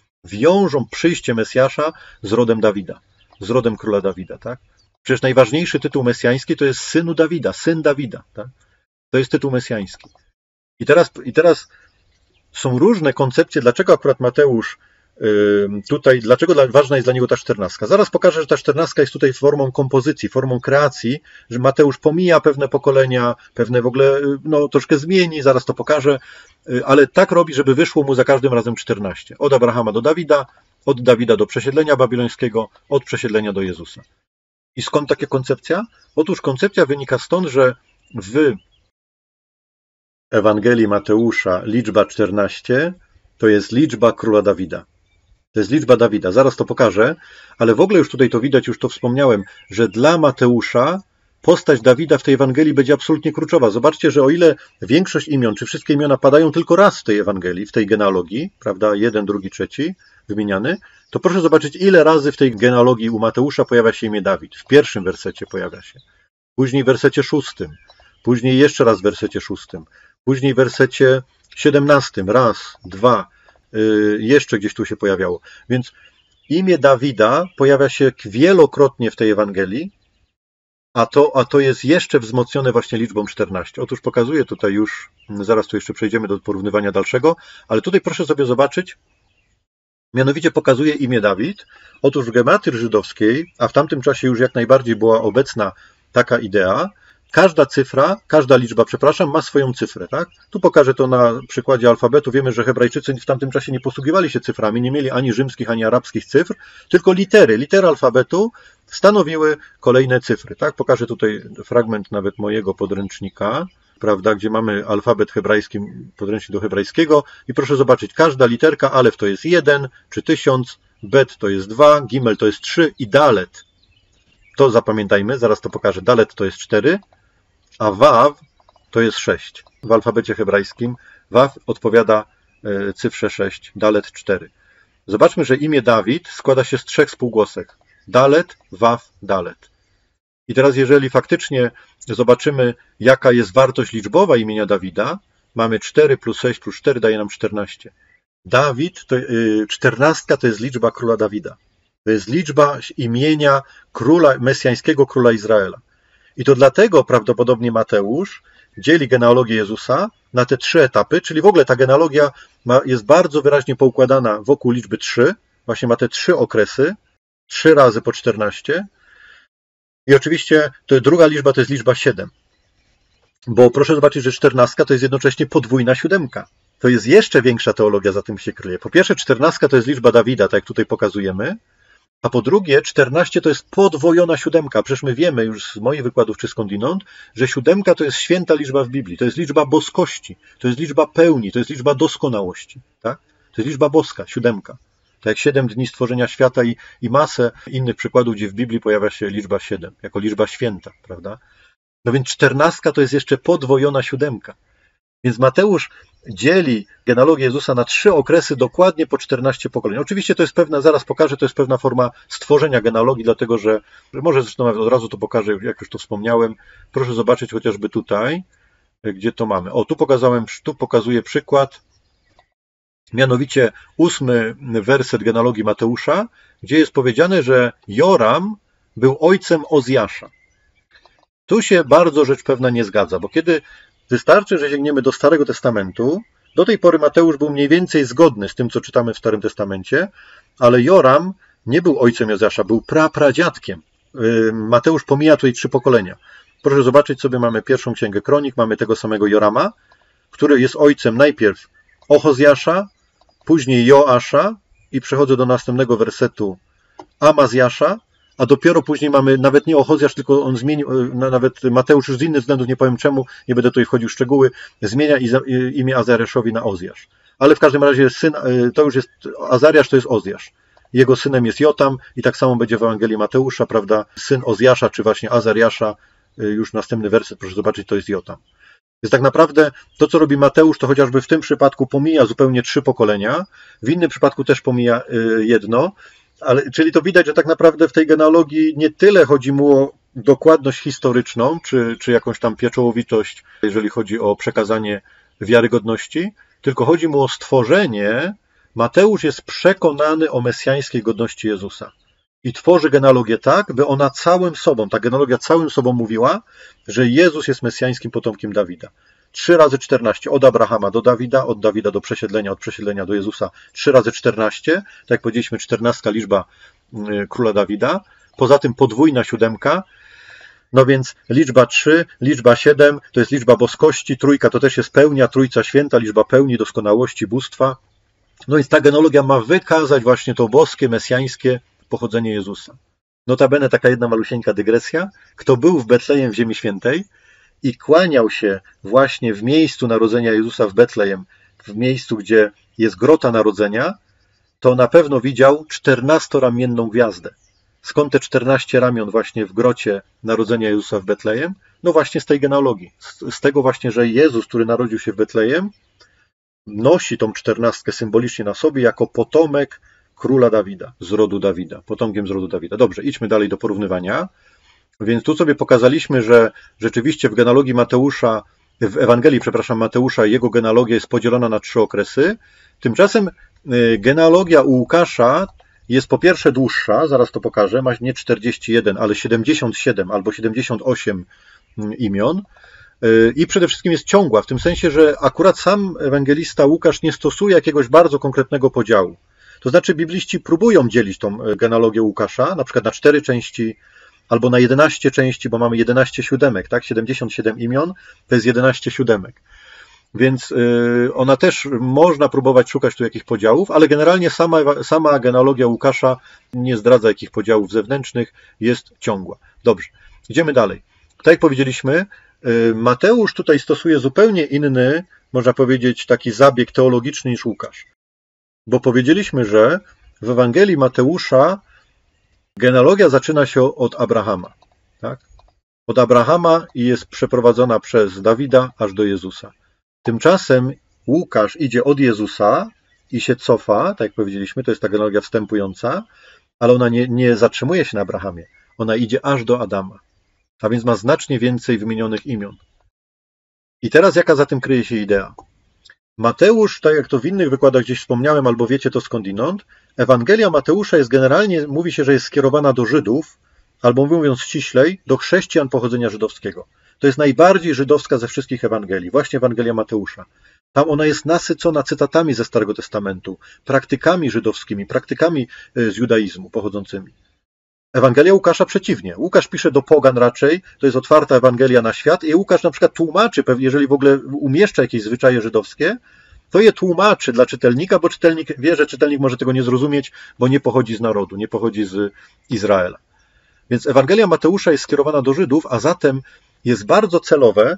wiążą przyjście Mesjasza z rodem Dawida, z rodem króla Dawida. Tak? Przecież najważniejszy tytuł mesjański to jest synu Dawida, syn Dawida. Tak? To jest tytuł mesjański. I teraz, I teraz są różne koncepcje, dlaczego akurat Mateusz tutaj, dlaczego ważna jest dla niego ta czternastka. Zaraz pokażę, że ta czternastka jest tutaj formą kompozycji, formą kreacji, że Mateusz pomija pewne pokolenia, pewne w ogóle, no troszkę zmieni, zaraz to pokażę, ale tak robi, żeby wyszło mu za każdym razem czternaście. Od Abrahama do Dawida, od Dawida do przesiedlenia babilońskiego, od przesiedlenia do Jezusa. I skąd taka koncepcja? Otóż koncepcja wynika stąd, że w Ewangelii Mateusza liczba czternaście to jest liczba króla Dawida. To jest liczba Dawida. Zaraz to pokażę, ale w ogóle już tutaj to widać, już to wspomniałem, że dla Mateusza postać Dawida w tej Ewangelii będzie absolutnie kluczowa. Zobaczcie, że o ile większość imion, czy wszystkie imiona padają tylko raz w tej Ewangelii, w tej genealogii, prawda, jeden, drugi, trzeci wymieniany, to proszę zobaczyć, ile razy w tej genealogii u Mateusza pojawia się imię Dawid. W pierwszym wersecie pojawia się, później w wersecie szóstym, później jeszcze raz w wersecie szóstym, później w wersecie siedemnastym, raz, dwa, yy, jeszcze gdzieś tu się pojawiało. Więc imię Dawida pojawia się wielokrotnie w tej Ewangelii, a to, a to jest jeszcze wzmocnione właśnie liczbą czternaście. Otóż pokazuję tutaj już, zaraz tu jeszcze przejdziemy do porównywania dalszego, ale tutaj proszę sobie zobaczyć, mianowicie pokazuje imię Dawid. Otóż w gematrii żydowskiej, a w tamtym czasie już jak najbardziej była obecna taka idea, każda cyfra, każda liczba, przepraszam, ma swoją cyfrę. Tak? Tu pokażę to na przykładzie alfabetu. Wiemy, że Hebrajczycy w tamtym czasie nie posługiwali się cyframi, nie mieli ani rzymskich, ani arabskich cyfr, tylko litery. Litery alfabetu stanowiły kolejne cyfry. Tak? Pokażę tutaj fragment nawet mojego podręcznika, prawda, gdzie mamy alfabet hebrajski, podręcznik do hebrajskiego i proszę zobaczyć, każda literka, alef to jest jeden czy tysiąc, bet to jest dwa, gimel to jest trzy i dalet. To zapamiętajmy, zaraz to pokażę. Dalet to jest cztery, a waw to jest sześć. W alfabecie hebrajskim waw odpowiada cyfrze sześć, dalet cztery. Zobaczmy, że imię Dawid składa się z trzech spółgłosek. Dalet, waw, dalet. I teraz jeżeli faktycznie zobaczymy, jaka jest wartość liczbowa imienia Dawida, mamy cztery plus sześć plus cztery daje nam czternaście. Dawid, to, yy, czternastka to jest liczba króla Dawida. To jest liczba imienia króla, mesjańskiego króla Izraela. I to dlatego prawdopodobnie Mateusz dzieli genealogię Jezusa na te trzy etapy, czyli w ogóle ta genealogia ma, jest bardzo wyraźnie poukładana wokół liczby trzy. Właśnie ma te trzy okresy, trzy razy po czternaście. I oczywiście to druga liczba to jest liczba siedem. Bo proszę zobaczyć, że czternastka to jest jednocześnie podwójna siódemka. To jest jeszcze większa teologia za tym się kryje. Po pierwsze, czternastka to jest liczba Dawida, tak jak tutaj pokazujemy. A po drugie, czternaście to jest podwojona siódemka. Przecież my wiemy już z moich wykładów czy skądinąd, że siódemka to jest święta liczba w Biblii. To jest liczba boskości, to jest liczba pełni, to jest liczba doskonałości. Tak? To jest liczba boska, siódemka. Tak jak siedem dni stworzenia świata i, i masę innych przykładów, gdzie w Biblii pojawia się liczba siedem, jako liczba święta, prawda? No więc czternastka to jest jeszcze podwojona siódemka. Więc Mateusz dzieli genealogię Jezusa na trzy okresy, dokładnie po czternaście pokoleń. Oczywiście to jest pewna, zaraz pokażę, to jest pewna forma stworzenia genealogii, dlatego że, może zresztą nawet od razu to pokażę, jak już to wspomniałem. Proszę zobaczyć chociażby tutaj, gdzie to mamy. O, tu pokazałem, tu pokazuję przykład, mianowicie ósmy werset genealogii Mateusza, gdzie jest powiedziane, że Joram był ojcem Ozjasza. Tu się bardzo rzecz pewna nie zgadza, bo kiedy wystarczy, że sięgniemy do Starego Testamentu, do tej pory Mateusz był mniej więcej zgodny z tym, co czytamy w Starym Testamencie, ale Joram nie był ojcem Ozjasza, był prapradziadkiem. Mateusz pomija tutaj trzy pokolenia. Proszę zobaczyć sobie, mamy pierwszą księgę Kronik, mamy tego samego Jorama, który jest ojcem najpierw Ochozjasza, później Joasza i przechodzę do następnego wersetu Amazjasza, a dopiero później mamy nawet nie Ochozjasz, tylko on zmienił, nawet Mateusz już z innych względów, nie powiem czemu, nie będę tutaj wchodził w szczegóły, zmienia imię Azariaszowi na Ozjasz. Ale w każdym razie syn, to już jest, Azariasz to jest Ozjasz. Jego synem jest Jotam i tak samo będzie w Ewangelii Mateusza, prawda, syn Ozjasza, czy właśnie Azariasza, już następny werset, proszę zobaczyć, to jest Jotam. Więc tak naprawdę to, co robi Mateusz, to chociażby w tym przypadku pomija zupełnie trzy pokolenia, w innym przypadku też pomija jedno, ale, czyli to widać, że tak naprawdę w tej genealogii nie tyle chodzi mu o dokładność historyczną, czy, czy jakąś tam pieczołowitość, jeżeli chodzi o przekazanie wiarygodności, tylko chodzi mu o stworzenie. Mateusz jest przekonany o mesjańskiej godności Jezusa i tworzy genealogię tak, by ona całym sobą, ta genealogia całym sobą mówiła, że Jezus jest mesjańskim potomkiem Dawida. trzy razy czternaście, od Abrahama do Dawida, od Dawida do przesiedlenia, od przesiedlenia do Jezusa, trzy razy czternaście, tak jak powiedzieliśmy, czternastka liczba króla Dawida, poza tym podwójna siódemka, no więc liczba trzy, liczba siedem to jest liczba boskości, trójka to też jest pełnia, trójca święta, liczba pełni, doskonałości, bóstwa. No więc ta genealogia ma wykazać właśnie to boskie, mesjańskie pochodzenie Jezusa. Notabene taka jedna malusieńka dygresja, kto był w Betlejem w Ziemi Świętej i kłaniał się właśnie w miejscu narodzenia Jezusa w Betlejem, w miejscu, gdzie jest grota narodzenia, to na pewno widział czternastoramienną gwiazdę. Skąd te czternaście ramion właśnie w grocie narodzenia Jezusa w Betlejem? No właśnie z tej genealogii. Z tego właśnie, że Jezus, który narodził się w Betlejem, nosi tą czternastkę symbolicznie na sobie jako potomek króla Dawida, z rodu Dawida, potomkiem z rodu Dawida. Dobrze, idźmy dalej do porównywania. Więc tu sobie pokazaliśmy, że rzeczywiście w genealogii Mateusza, w Ewangelii, przepraszam, Mateusza, jego genealogia jest podzielona na trzy okresy. Tymczasem genealogia u Łukasza jest po pierwsze dłuższa, zaraz to pokażę, ma nie czterdzieści jeden, ale siedemdziesiąt siedem albo siedemdziesiąt osiem imion. I przede wszystkim jest ciągła, w tym sensie, że akurat sam ewangelista Łukasz nie stosuje jakiegoś bardzo konkretnego podziału. To znaczy bibliści próbują dzielić tą genealogię Łukasza, na przykład na cztery części, albo na jedenaście części, bo mamy jedenaście siódemek, tak? siedemdziesiąt siedem imion to jest jedenaście siódemek. Więc ona też można próbować szukać tu jakichś podziałów, ale generalnie sama, sama genealogia Łukasza nie zdradza jakichś podziałów zewnętrznych, jest ciągła. Dobrze, idziemy dalej. Tak jak powiedzieliśmy, Mateusz tutaj stosuje zupełnie inny, można powiedzieć, taki zabieg teologiczny niż Łukasz. Bo powiedzieliśmy, że w Ewangelii Mateusza genealogia zaczyna się od Abrahama. Tak? Od Abrahama i jest przeprowadzona przez Dawida aż do Jezusa. Tymczasem Łukasz idzie od Jezusa i się cofa, tak jak powiedzieliśmy, to jest ta genealogia wstępująca, ale ona nie, nie zatrzymuje się na Abrahamie. Ona idzie aż do Adama, a więc ma znacznie więcej wymienionych imion. I teraz jaka za tym kryje się idea? Mateusz, tak jak to w innych wykładach gdzieś wspomniałem, albo wiecie to skądinąd, Ewangelia Mateusza jest generalnie, mówi się, że jest skierowana do Żydów, albo mówiąc ściślej, do chrześcijan pochodzenia żydowskiego. To jest najbardziej żydowska ze wszystkich Ewangelii, właśnie Ewangelia Mateusza. Tam ona jest nasycona cytatami ze Starego Testamentu, praktykami żydowskimi, praktykami z judaizmu pochodzącymi. Ewangelia Łukasza przeciwnie. Łukasz pisze do pogan raczej, to jest otwarta Ewangelia na świat i Łukasz na przykład tłumaczy, jeżeli w ogóle umieszcza jakieś zwyczaje żydowskie, to je tłumaczy dla czytelnika, bo czytelnik wie, że czytelnik może tego nie zrozumieć, bo nie pochodzi z narodu, nie pochodzi z Izraela. Więc Ewangelia Mateusza jest skierowana do Żydów, a zatem jest bardzo celowe,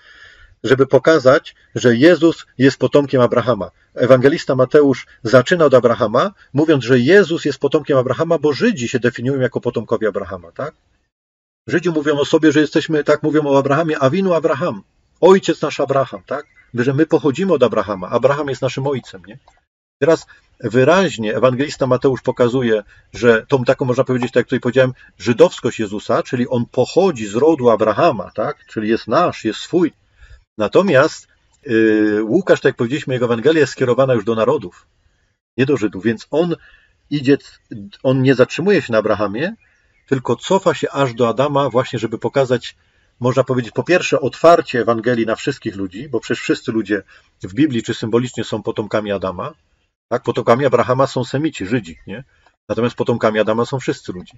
żeby pokazać, że Jezus jest potomkiem Abrahama. Ewangelista Mateusz zaczyna od Abrahama, mówiąc, że Jezus jest potomkiem Abrahama, bo Żydzi się definiują jako potomkowie Abrahama, tak? Żydzi mówią o sobie, że jesteśmy, tak mówią o Abrahamie, awinu Abraham, ojciec nasz Abraham, tak? Że my pochodzimy od Abrahama, Abraham jest naszym ojcem, nie? Teraz wyraźnie ewangelista Mateusz pokazuje, że tą taką, można powiedzieć, tak jak tutaj powiedziałem, żydowskość Jezusa, czyli on pochodzi z rodu Abrahama, tak? Czyli jest nasz, jest swój. Natomiast yy, Łukasz, tak jak powiedzieliśmy, jego Ewangelia jest skierowana już do narodów, nie do Żydów, więc on idzie, on nie zatrzymuje się na Abrahamie, tylko cofa się aż do Adama właśnie, żeby pokazać, można powiedzieć, po pierwsze otwarcie Ewangelii na wszystkich ludzi, bo przecież wszyscy ludzie w Biblii czy symbolicznie są potomkami Adama, tak? Potomkami Abrahama są Semici, Żydzi, nie? Natomiast potomkami Adama są wszyscy ludzie.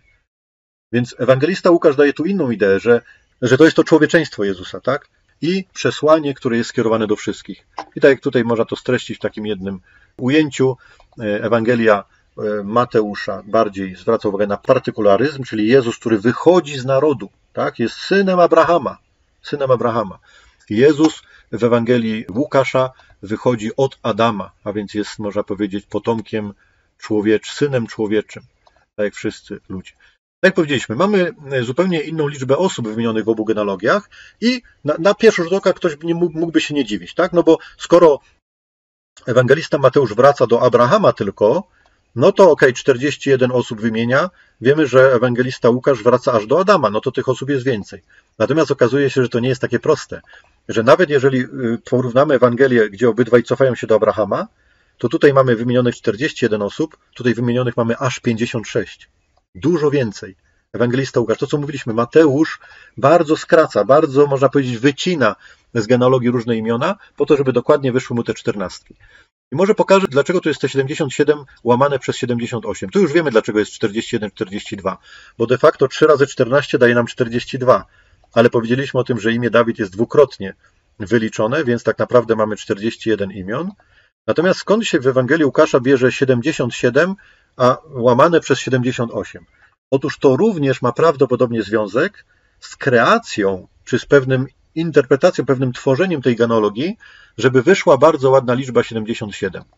Więc ewangelista Łukasz daje tu inną ideę, że, że to jest to człowieczeństwo Jezusa, tak? I przesłanie, które jest skierowane do wszystkich. I tak jak tutaj można to streścić w takim jednym ujęciu, Ewangelia Mateusza bardziej zwraca uwagę na partykularyzm, czyli Jezus, który wychodzi z narodu, tak? Jest synem Abrahama, synem Abrahama. Jezus w Ewangelii Łukasza wychodzi od Adama, a więc jest, można powiedzieć, potomkiem człowiecz, synem człowieczym, tak jak wszyscy ludzie. Tak jak powiedzieliśmy, mamy zupełnie inną liczbę osób wymienionych w obu genealogiach i na, na pierwszy rzut oka ktoś nie mógłby się nie dziwić, tak? No bo skoro ewangelista Mateusz wraca do Abrahama tylko, no to okej, okay, czterdzieści jeden osób wymienia, wiemy, że ewangelista Łukasz wraca aż do Adama, no to tych osób jest więcej. Natomiast okazuje się, że to nie jest takie proste, że nawet jeżeli porównamy Ewangelię, gdzie obydwaj cofają się do Abrahama, to tutaj mamy wymienionych czterdzieści jeden osób, tutaj wymienionych mamy aż pięćdziesiąt sześć. Dużo więcej. Ewangelista Łukasz, to co mówiliśmy, Mateusz bardzo skraca, bardzo, można powiedzieć, wycina z genealogii różne imiona, po to, żeby dokładnie wyszły mu te czternastki. I może pokażę, dlaczego tu jest te siedemdziesiąt siedem łamane przez siedemdziesiąt osiem. Tu już wiemy, dlaczego jest czterdzieści jeden, czterdzieści dwa, bo de facto trzy razy czternaście daje nam czterdzieści dwa, ale powiedzieliśmy o tym, że imię Dawid jest dwukrotnie wyliczone, więc tak naprawdę mamy czterdzieści jeden imion. Natomiast skąd się w Ewangelii Łukasza bierze siedemdziesiąt siedem, a łamane przez siedemdziesiąt osiem? Otóż to również ma prawdopodobnie związek z kreacją, czy z pewnym interpretacją, pewnym tworzeniem tej genealogii, żeby wyszła bardzo ładna liczba siedemdziesiąt siedem.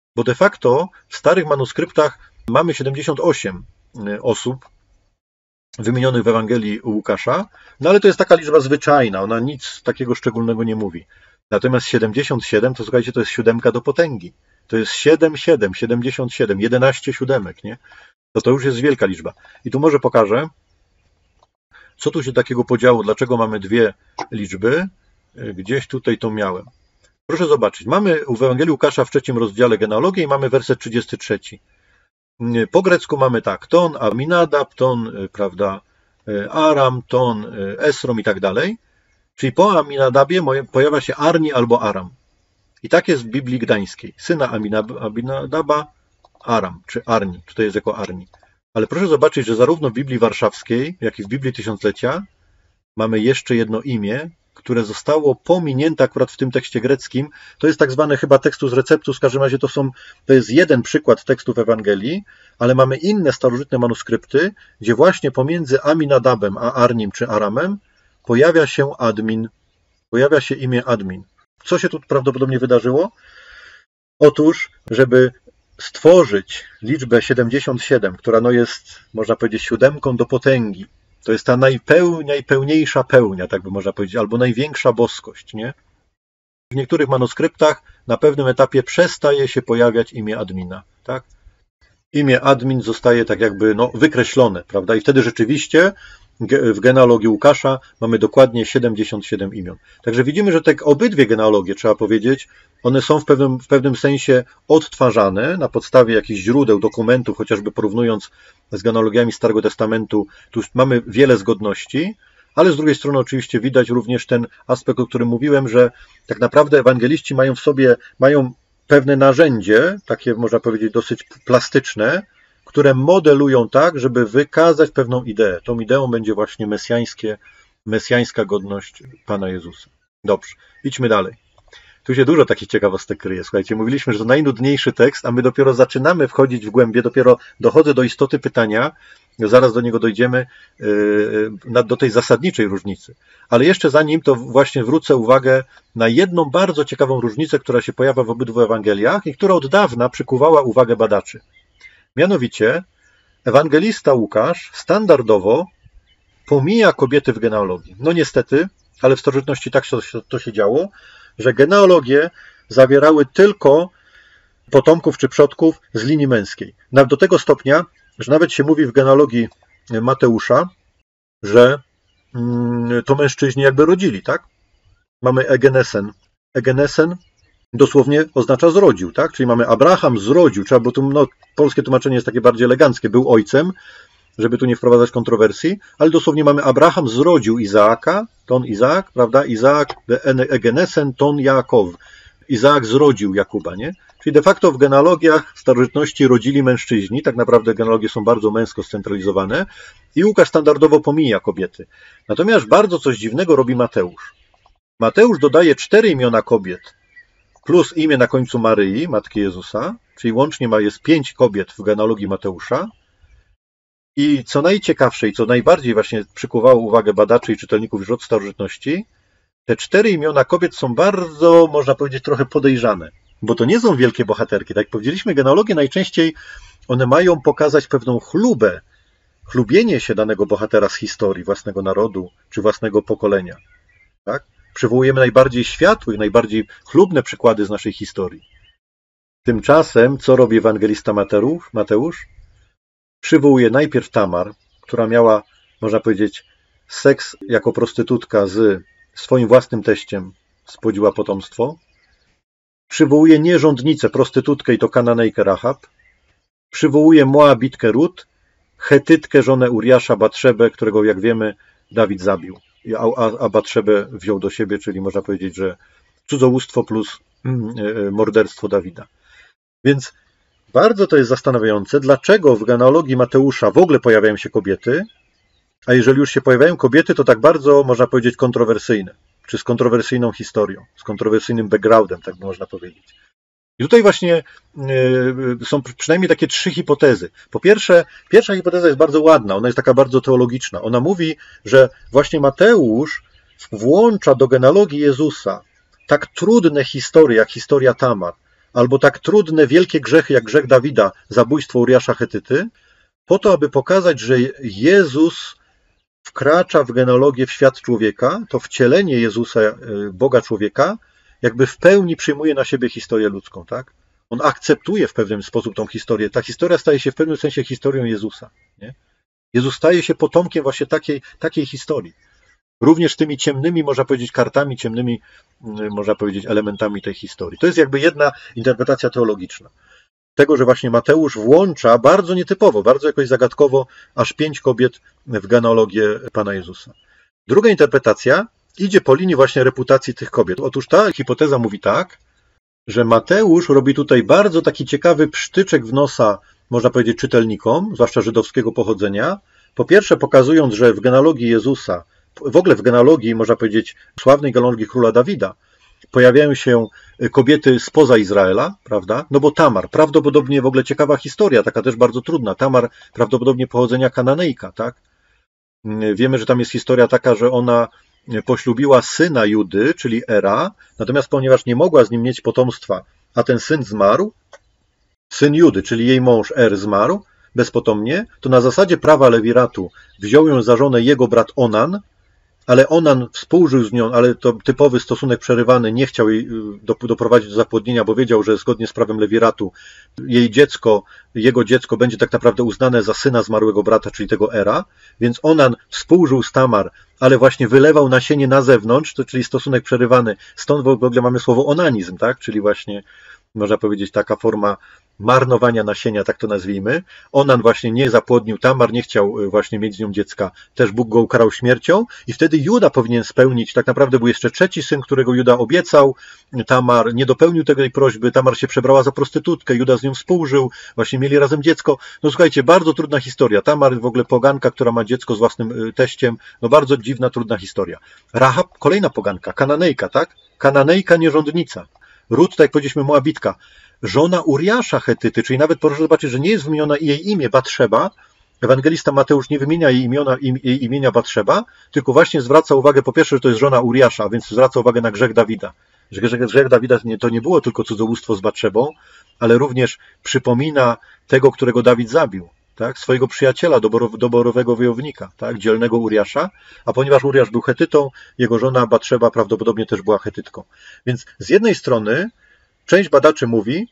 Bo de facto w starych manuskryptach mamy siedemdziesiąt osiem osób wymienionych w Ewangelii u Łukasza, no ale to jest taka liczba zwyczajna, ona nic takiego szczególnego nie mówi. Natomiast siedemdziesiąt siedem, to słuchajcie, to jest siódemka do potęgi. To jest siedem, siedem, siedemdziesiąt siedem, jedenaście siódemek, nie? To to już jest wielka liczba. I tu może pokażę, co tu się takiego podziało, dlaczego mamy dwie liczby. Gdzieś tutaj to miałem. Proszę zobaczyć, mamy w Ewangelii Łukasza w trzecim rozdziale genealogię i mamy werset trzydziesty trzeci. Po grecku mamy tak, ton Aminadab, ton, prawda, Aram, ton Esrom i tak dalej. Czyli po Aminadabie pojawia się Arni albo Aram. I tak jest w Biblii Gdańskiej. Syna Aminadaba, Aram, czy Arni. Tutaj jest jako Arni. Ale proszę zobaczyć, że zarówno w Biblii Warszawskiej, jak i w Biblii Tysiąclecia mamy jeszcze jedno imię, które zostało pominięte akurat w tym tekście greckim. To jest tak zwany chyba tekstus receptus, w każdym razie to, są, to jest jeden przykład tekstów Ewangelii, ale mamy inne starożytne manuskrypty, gdzie właśnie pomiędzy Aminadabem a Arnim czy Aramem pojawia się admin, pojawia się imię admin. Co się tu prawdopodobnie wydarzyło? Otóż, żeby stworzyć liczbę siedemdziesiąt siedem, która no jest, można powiedzieć, siódemką do potęgi, to jest ta najpeł, najpełniejsza pełnia, tak by można powiedzieć, albo największa boskość, nie? W niektórych manuskryptach na pewnym etapie przestaje się pojawiać imię admina, tak? Imię admin zostaje tak jakby no, wykreślone, prawda? I wtedy rzeczywiście w genealogii Łukasza mamy dokładnie siedemdziesiąt siedem imion. Także widzimy, że te obydwie genealogie, trzeba powiedzieć, one są w pewnym, w pewnym sensie odtwarzane na podstawie jakichś źródeł, dokumentów, chociażby porównując z genealogiami Starego Testamentu, tu mamy wiele zgodności, ale z drugiej strony oczywiście widać również ten aspekt, o którym mówiłem, że tak naprawdę ewangeliści mają w sobie, mają pewne narzędzie, takie można powiedzieć dosyć plastyczne, które modelują tak, żeby wykazać pewną ideę. Tą ideą będzie właśnie mesjańskie, mesjańska godność Pana Jezusa. Dobrze, idźmy dalej. Tu się dużo takich ciekawostek kryje. Słuchajcie, mówiliśmy, że to najnudniejszy tekst, a my dopiero zaczynamy wchodzić w głębie, dopiero dochodzę do istoty pytania, zaraz do niego dojdziemy, do tej zasadniczej różnicy. Ale jeszcze zanim, to właśnie zwrócę uwagę na jedną bardzo ciekawą różnicę, która się pojawia w obydwu Ewangeliach i która od dawna przykuwała uwagę badaczy. Mianowicie ewangelista Łukasz standardowo pomija kobiety w genealogii. No niestety, ale w starożytności tak to się działo, że genealogie zawierały tylko potomków czy przodków z linii męskiej. Do tego stopnia, że nawet się mówi w genealogii Mateusza, że to mężczyźni jakby rodzili, tak? Mamy egenesen. Egenesen dosłownie oznacza zrodził, tak? Czyli mamy Abraham zrodził, trzeba, bo tu no, polskie tłumaczenie jest takie bardziej eleganckie, był ojcem, żeby tu nie wprowadzać kontrowersji, ale dosłownie mamy Abraham zrodził Izaaka, ton Izaak, prawda? Izaak, egenesen, ton Jakow. Izaak zrodził Jakuba, nie? Czyli de facto w genealogiach w starożytności rodzili mężczyźni, tak naprawdę genealogie są bardzo męsko scentralizowane i Łukasz standardowo pomija kobiety. Natomiast bardzo coś dziwnego robi Mateusz. Mateusz dodaje cztery imiona kobiet plus imię na końcu Maryi, matki Jezusa, czyli łącznie ma jest pięć kobiet w genealogii Mateusza. I co najciekawsze i co najbardziej właśnie przykuwało uwagę badaczy i czytelników już od starożytności, te cztery imiona kobiet są bardzo, można powiedzieć, trochę podejrzane, bo to nie są wielkie bohaterki. Tak jak powiedzieliśmy, genealogie najczęściej one mają pokazać pewną chlubę, chlubienie się danego bohatera z historii własnego narodu czy własnego pokolenia. Tak? Przywołujemy najbardziej światłe, najbardziej chlubne przykłady z naszej historii. Tymczasem, co robi ewangelista Mateusz? Mateusz? Przywołuje najpierw Tamar, która miała, można powiedzieć, seks jako prostytutka z swoim własnym teściem, spłodziła potomstwo. Przywołuje nierządnicę, prostytutkę i to Kananejkę Rahab. Przywołuje Moabitkę Rut, Chetytkę, żonę Uriasza, Batrzebę, którego, jak wiemy, Dawid zabił. A, a Batrzebę wziął do siebie, czyli można powiedzieć, że cudzołóstwo plus morderstwo Dawida. Więc bardzo to jest zastanawiające, dlaczego w genealogii Mateusza w ogóle pojawiają się kobiety, a jeżeli już się pojawiają kobiety, to tak bardzo, można powiedzieć, kontrowersyjne, czy z kontrowersyjną historią, z kontrowersyjnym backgroundem, tak można powiedzieć. I tutaj właśnie są przynajmniej takie trzy hipotezy. Po pierwsze, pierwsza hipoteza jest bardzo ładna, ona jest taka bardzo teologiczna. Ona mówi, że właśnie Mateusz włącza do genealogii Jezusa tak trudne historie, jak historia Tamar, albo tak trudne, wielkie grzechy jak grzech Dawida, zabójstwo Uriasza Chetyty, po to, aby pokazać, że Jezus wkracza w genealogię, w świat człowieka, to wcielenie Jezusa, Boga człowieka, jakby w pełni przyjmuje na siebie historię ludzką, tak? On akceptuje w pewien sposób tą historię. Ta historia staje się w pewnym sensie historią Jezusa. Nie? Jezus staje się potomkiem właśnie takiej, takiej historii. Również tymi ciemnymi, można powiedzieć, kartami, ciemnymi, można powiedzieć, elementami tej historii. To jest jakby jedna interpretacja teologiczna. Tego, że właśnie Mateusz włącza bardzo nietypowo, bardzo jakoś zagadkowo, aż pięć kobiet w genealogię Pana Jezusa. Druga interpretacja idzie po linii właśnie reputacji tych kobiet. Otóż ta hipoteza mówi tak, że Mateusz robi tutaj bardzo taki ciekawy psztyczek w nosa, można powiedzieć, czytelnikom, zwłaszcza żydowskiego pochodzenia. Po pierwsze pokazując, że w genealogii Jezusa, w ogóle w genealogii, można powiedzieć, sławnej genealogii króla Dawida, pojawiają się kobiety spoza Izraela, prawda? No bo Tamar, prawdopodobnie w ogóle ciekawa historia, taka też bardzo trudna. Tamar prawdopodobnie pochodzenia Kananejka, tak? Wiemy, że tam jest historia taka, że ona poślubiła syna Judy, czyli Era, natomiast ponieważ nie mogła z nim mieć potomstwa, a ten syn zmarł, syn Judy, czyli jej mąż Er zmarł bezpotomnie, to na zasadzie prawa lewiratu wziął ją za żonę jego brat Onan, ale Onan współżył z nią, ale to typowy stosunek przerywany, nie chciał jej doprowadzić do zapłodnienia, bo wiedział, że zgodnie z prawem lewiratu jej dziecko, jego dziecko będzie tak naprawdę uznane za syna zmarłego brata, czyli tego Era, więc Onan współżył z Tamar, ale właśnie wylewał nasienie na zewnątrz, to, czyli stosunek przerywany. Stąd w ogóle mamy słowo onanizm, tak? Czyli właśnie, można powiedzieć, taka forma marnowania nasienia, tak to nazwijmy. Onan właśnie nie zapłodnił Tamar, nie chciał właśnie mieć z nią dziecka. Też Bóg go ukarał śmiercią i wtedy Juda powinien spełnić, tak naprawdę był jeszcze trzeci syn, którego Juda obiecał. Tamar nie dopełnił tej prośby, Tamar się przebrała za prostytutkę, Juda z nią współżył, właśnie mieli razem dziecko. No słuchajcie, bardzo trudna historia. Tamar w ogóle poganka, która ma dziecko z własnym teściem, no bardzo dziwna, trudna historia. Rahab, kolejna poganka, Kananejka, tak? Kananejka, nierządnica. Rut, tak jak powiedzieliśmy, Moabitka. Żona Uriasza Chetyty, czyli nawet proszę zobaczyć, że nie jest wymieniona jej imię Batszeba. Ewangelista Mateusz nie wymienia jej imiona, jej imienia Batszeba, tylko właśnie zwraca uwagę, po pierwsze, że to jest żona Uriasza, więc zwraca uwagę na grzech Dawida. Że grzech Dawida to nie było tylko cudzołóstwo z Batszebą, ale również przypomina tego, którego Dawid zabił, tak? Swojego przyjaciela, doborowego wojownika, tak? Dzielnego Uriasza, a ponieważ Uriasz był Chetytą, jego żona Batszeba prawdopodobnie też była Chetytką. Więc z jednej strony część badaczy mówi,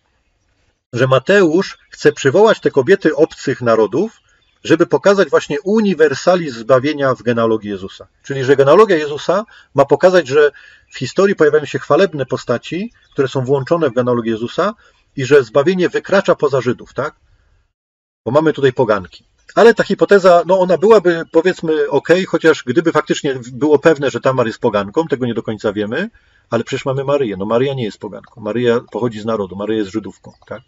że Mateusz chce przywołać te kobiety obcych narodów, żeby pokazać właśnie uniwersalizm zbawienia w genealogii Jezusa. Czyli, że genealogia Jezusa ma pokazać, że w historii pojawiają się chwalebne postaci, które są włączone w genealogię Jezusa i że zbawienie wykracza poza Żydów, tak? Bo mamy tutaj poganki. Ale ta hipoteza, no ona byłaby, powiedzmy, ok, chociaż gdyby faktycznie było pewne, że Tamar jest poganką, tego nie do końca wiemy, ale przecież mamy Maryję. No Maryja nie jest poganką. Maryja pochodzi z narodu. Maryja jest Żydówką. Tak?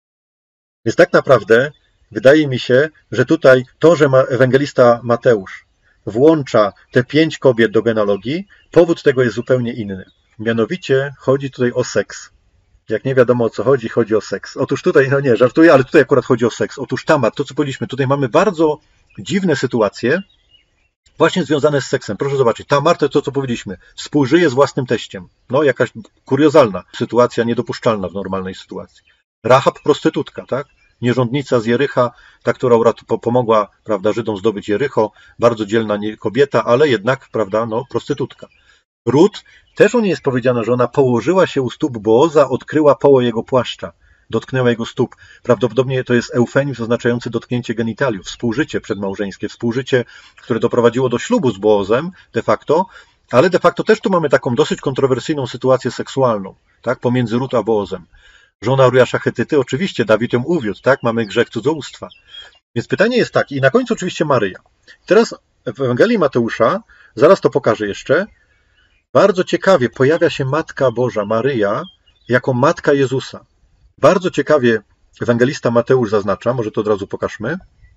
Więc tak naprawdę wydaje mi się, że tutaj to, że ewangelista Mateusz włącza te pięć kobiet do genealogii, powód tego jest zupełnie inny. Mianowicie chodzi tutaj o seks. Jak nie wiadomo o co chodzi, chodzi o seks. Otóż tutaj, no nie, żartuję, ale tutaj akurat chodzi o seks. Otóż Tamar, to co powiedzieliśmy, tutaj mamy bardzo dziwne sytuacje, właśnie związane z seksem. Proszę zobaczyć, Tamar to to, co powiedzieliśmy, współżyje z własnym teściem. No, jakaś kuriozalna sytuacja, niedopuszczalna w normalnej sytuacji. Rahab, prostytutka, tak? Nierządnica z Jericha, ta, która pomogła, prawda, Żydom zdobyć Jericho, bardzo dzielna kobieta, ale jednak, prawda, no, prostytutka. Rut, też o niej jest powiedziane, że ona położyła się u stóp Booza, odkryła połę jego płaszcza, dotknęła jego stóp. Prawdopodobnie to jest eufemizm oznaczający dotknięcie genitaliów, współżycie przedmałżeńskie, współżycie, które doprowadziło do ślubu z Boozem de facto, ale de facto też tu mamy taką dosyć kontrowersyjną sytuację seksualną, tak, pomiędzy Rut a Boozem. Żona Uriasza Chetyty, oczywiście Dawid ją uwiódł, tak, mamy grzech cudzołóstwa. Więc pytanie jest takie, i na końcu oczywiście Maryja. Teraz w Ewangelii Mateusza, zaraz to pokażę jeszcze, bardzo ciekawie pojawia się Matka Boża, Maryja, jako Matka Jezusa. Bardzo ciekawie ewangelista Mateusz zaznacza, może to od razu pokażmy,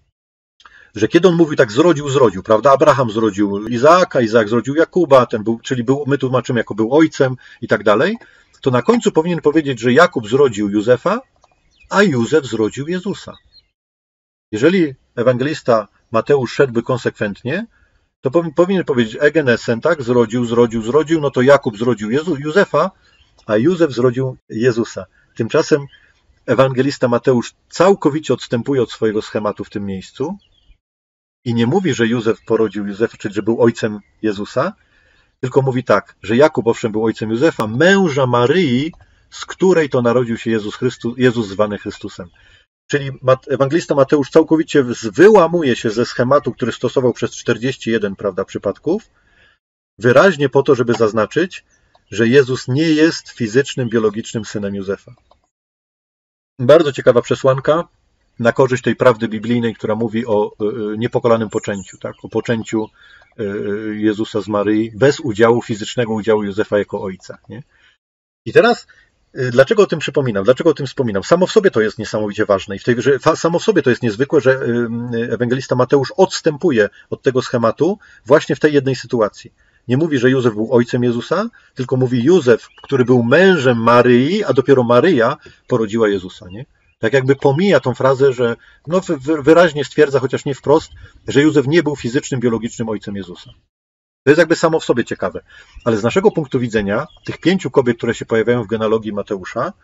że kiedy on mówi tak zrodził, zrodził, prawda? Abraham zrodził Izaaka, Izaak zrodził Jakuba, ten był, czyli był, my tłumaczymy jako był ojcem i tak dalej, to na końcu powinien powiedzieć, że Jakub zrodził Józefa, a Józef zrodził Jezusa. Jeżeli ewangelista Mateusz szedłby konsekwentnie, to powinien powiedzieć egenesen, tak? Zrodził, zrodził, zrodził, no to Jakub zrodził Jezu, Józefa, a Józef zrodził Jezusa. Tymczasem ewangelista Mateusz całkowicie odstępuje od swojego schematu w tym miejscu i nie mówi, że Józef porodził Józefa, czyli że był ojcem Jezusa, tylko mówi tak, że Jakub owszem był ojcem Józefa, męża Maryi, z której to narodził się Jezus, Chrystus, Jezus zwany Chrystusem. Czyli ewangelista Mateusz całkowicie wyłamuje się ze schematu, który stosował przez czterdzieści jeden, prawda, przypadków, wyraźnie po to, żeby zaznaczyć, że Jezus nie jest fizycznym, biologicznym synem Józefa. Bardzo ciekawa przesłanka na korzyść tej prawdy biblijnej, która mówi o niepokolanym poczęciu, tak? O poczęciu Jezusa z Maryi bez udziału, fizycznego udziału Józefa jako ojca. Nie? I teraz dlaczego o tym przypominam? Dlaczego o tym wspominam? Samo w sobie to jest niesamowicie ważne i w tej, że samo w sobie to jest niezwykłe, że ewangelista Mateusz odstępuje od tego schematu właśnie w tej jednej sytuacji. Nie mówi, że Józef był ojcem Jezusa, tylko mówi Józef, który był mężem Maryi, a dopiero Maryja porodziła Jezusa. Nie? Tak jakby pomija tą frazę, że no wyraźnie stwierdza, chociaż nie wprost, że Józef nie był fizycznym, biologicznym ojcem Jezusa. To jest jakby samo w sobie ciekawe. Ale z naszego punktu widzenia, tych pięciu kobiet, które się pojawiają w genealogii Mateusza,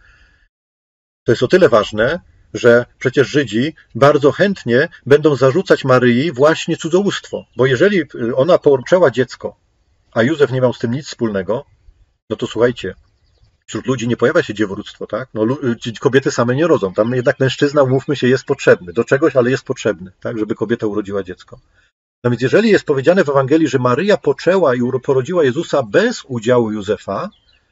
to jest o tyle ważne, że przecież Żydzi bardzo chętnie będą zarzucać Maryi właśnie cudzołóstwo. Bo jeżeli ona poczęła dziecko, a Józef nie miał z tym nic wspólnego, no to słuchajcie, wśród ludzi nie pojawia się dzieworództwo, tak? No, kobiety same nie rodzą. Tam jednak mężczyzna, umówmy się, jest potrzebny. Do czegoś, ale jest potrzebny, tak? Żeby kobieta urodziła dziecko. No więc jeżeli jest powiedziane w Ewangelii, że Maryja poczęła i porodziła Jezusa bez udziału Józefa,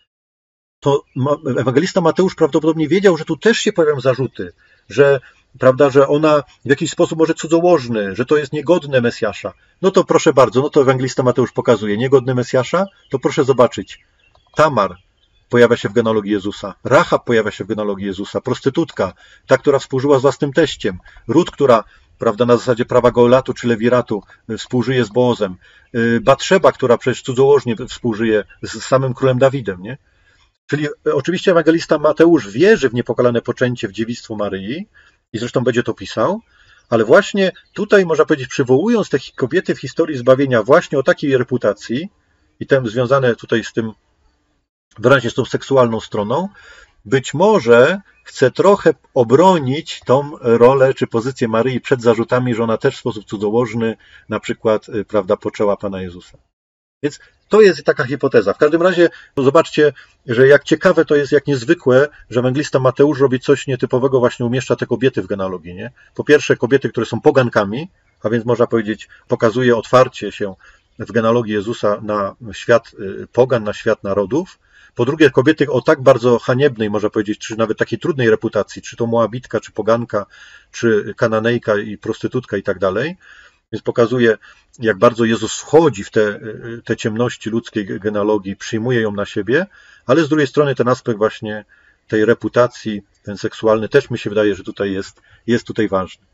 to ewangelista Mateusz prawdopodobnie wiedział, że tu też się pojawią zarzuty, że, prawda, że ona w jakiś sposób może cudzołożny, że to jest niegodne Mesjasza. No to proszę bardzo, no to ewangelista Mateusz pokazuje, niegodny Mesjasza, to proszę zobaczyć. Tamar pojawia się w genealogii Jezusa, Rahab pojawia się w genealogii Jezusa, prostytutka, ta, która współżyła z własnym teściem, Rut, która, prawda, na zasadzie prawa Goelatu czy Lewiratu współżyje z Boozem, Batrzeba, która przecież cudzołożnie współżyje z samym królem Dawidem, nie? Czyli oczywiście ewangelista Mateusz wierzy w niepokalane poczęcie w dziewictwo Maryi i zresztą będzie to pisał, ale właśnie tutaj, można powiedzieć, przywołując te kobiety w historii zbawienia właśnie o takiej reputacji i tem związane tutaj z tym, wyraźnie z tą seksualną stroną, być może chce trochę obronić tą rolę czy pozycję Maryi przed zarzutami, że ona też w sposób cudzołożny na przykład, prawda, poczęła Pana Jezusa. Więc to jest taka hipoteza. W każdym razie zobaczcie, że jak ciekawe to jest, jak niezwykłe, że ewangelista Mateusz robi coś nietypowego, właśnie umieszcza te kobiety w genealogii. Nie? Po pierwsze kobiety, które są pogankami, a więc można powiedzieć, pokazuje otwarcie się w genealogii Jezusa na świat pogan, na świat narodów. Po drugie kobiety o tak bardzo haniebnej, można powiedzieć, czy nawet takiej trudnej reputacji, czy to Moabitka, czy poganka, czy Kananejka i prostytutka i tak dalej. Więc pokazuje, jak bardzo Jezus wchodzi w te, te ciemności ludzkiej genealogii, przyjmuje ją na siebie, ale z drugiej strony ten aspekt właśnie tej reputacji, ten seksualny, też mi się wydaje, że tutaj jest, jest tutaj ważny.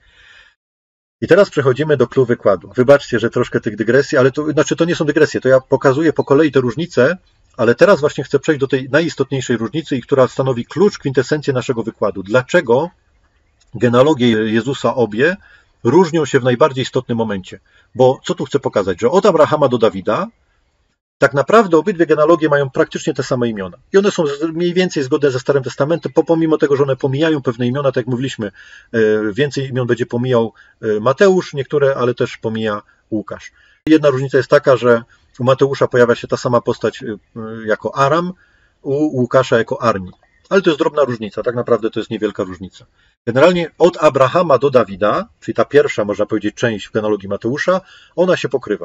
I teraz przechodzimy do clou wykładu. Wybaczcie, że troszkę tych dygresji, ale to, znaczy to nie są dygresje, to ja pokazuję po kolei te różnice, ale teraz właśnie chcę przejść do tej najistotniejszej różnicy, i która stanowi klucz, kwintesencję naszego wykładu. Dlaczego genealogie Jezusa obie różnią się w najbardziej istotnym momencie? Bo co tu chcę pokazać? Że od Abrahama do Dawida tak naprawdę obydwie genealogie mają praktycznie te same imiona. I one są mniej więcej zgodne ze Starym Testamentem, pomimo tego, że one pomijają pewne imiona, tak jak mówiliśmy, więcej imion będzie pomijał Mateusz, niektóre, ale też pomija Łukasz. Jedna różnica jest taka, że u Mateusza pojawia się ta sama postać jako Aram, u Łukasza jako Arni. Ale to jest drobna różnica, tak naprawdę to jest niewielka różnica. Generalnie od Abrahama do Dawida, czyli ta pierwsza, można powiedzieć, część w genealogii Mateusza, ona się pokrywa.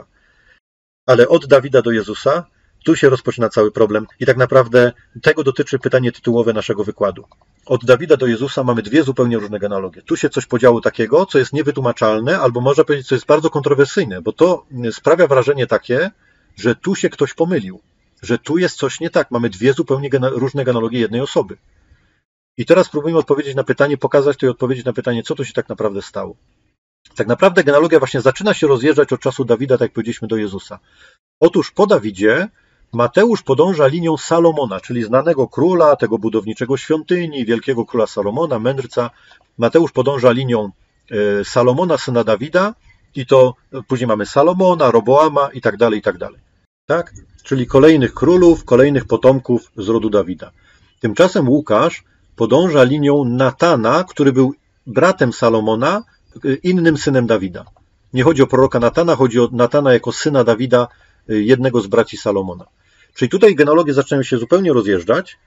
Ale od Dawida do Jezusa, tu się rozpoczyna cały problem i tak naprawdę tego dotyczy pytanie tytułowe naszego wykładu. Od Dawida do Jezusa mamy dwie zupełnie różne genealogie. Tu się coś podziało takiego, co jest niewytłumaczalne, albo można powiedzieć, co jest bardzo kontrowersyjne, bo to sprawia wrażenie takie, że tu się ktoś pomylił, że tu jest coś nie tak. Mamy dwie zupełnie różne genealogie jednej osoby. I teraz próbujemy odpowiedzieć na pytanie, pokazać to i odpowiedzieć na pytanie, co tu się tak naprawdę stało. Tak naprawdę genealogia właśnie zaczyna się rozjeżdżać od czasu Dawida, tak jak powiedzieliśmy, do Jezusa. Otóż po Dawidzie Mateusz podąża linią Salomona, czyli znanego króla, tego budowniczego świątyni, wielkiego króla Salomona, mędrca. Mateusz podąża linią Salomona, syna Dawida, i to później mamy Salomona, Roboama i tak dalej, i tak dalej. Tak? Czyli kolejnych królów, kolejnych potomków z rodu Dawida. Tymczasem Łukasz podąża linią Natana, który był bratem Salomona, innym synem Dawida. Nie chodzi o proroka Natana, chodzi o Natana jako syna Dawida, jednego z braci Salomona. Czyli tutaj genealogie zaczynają się zupełnie rozjeżdżać,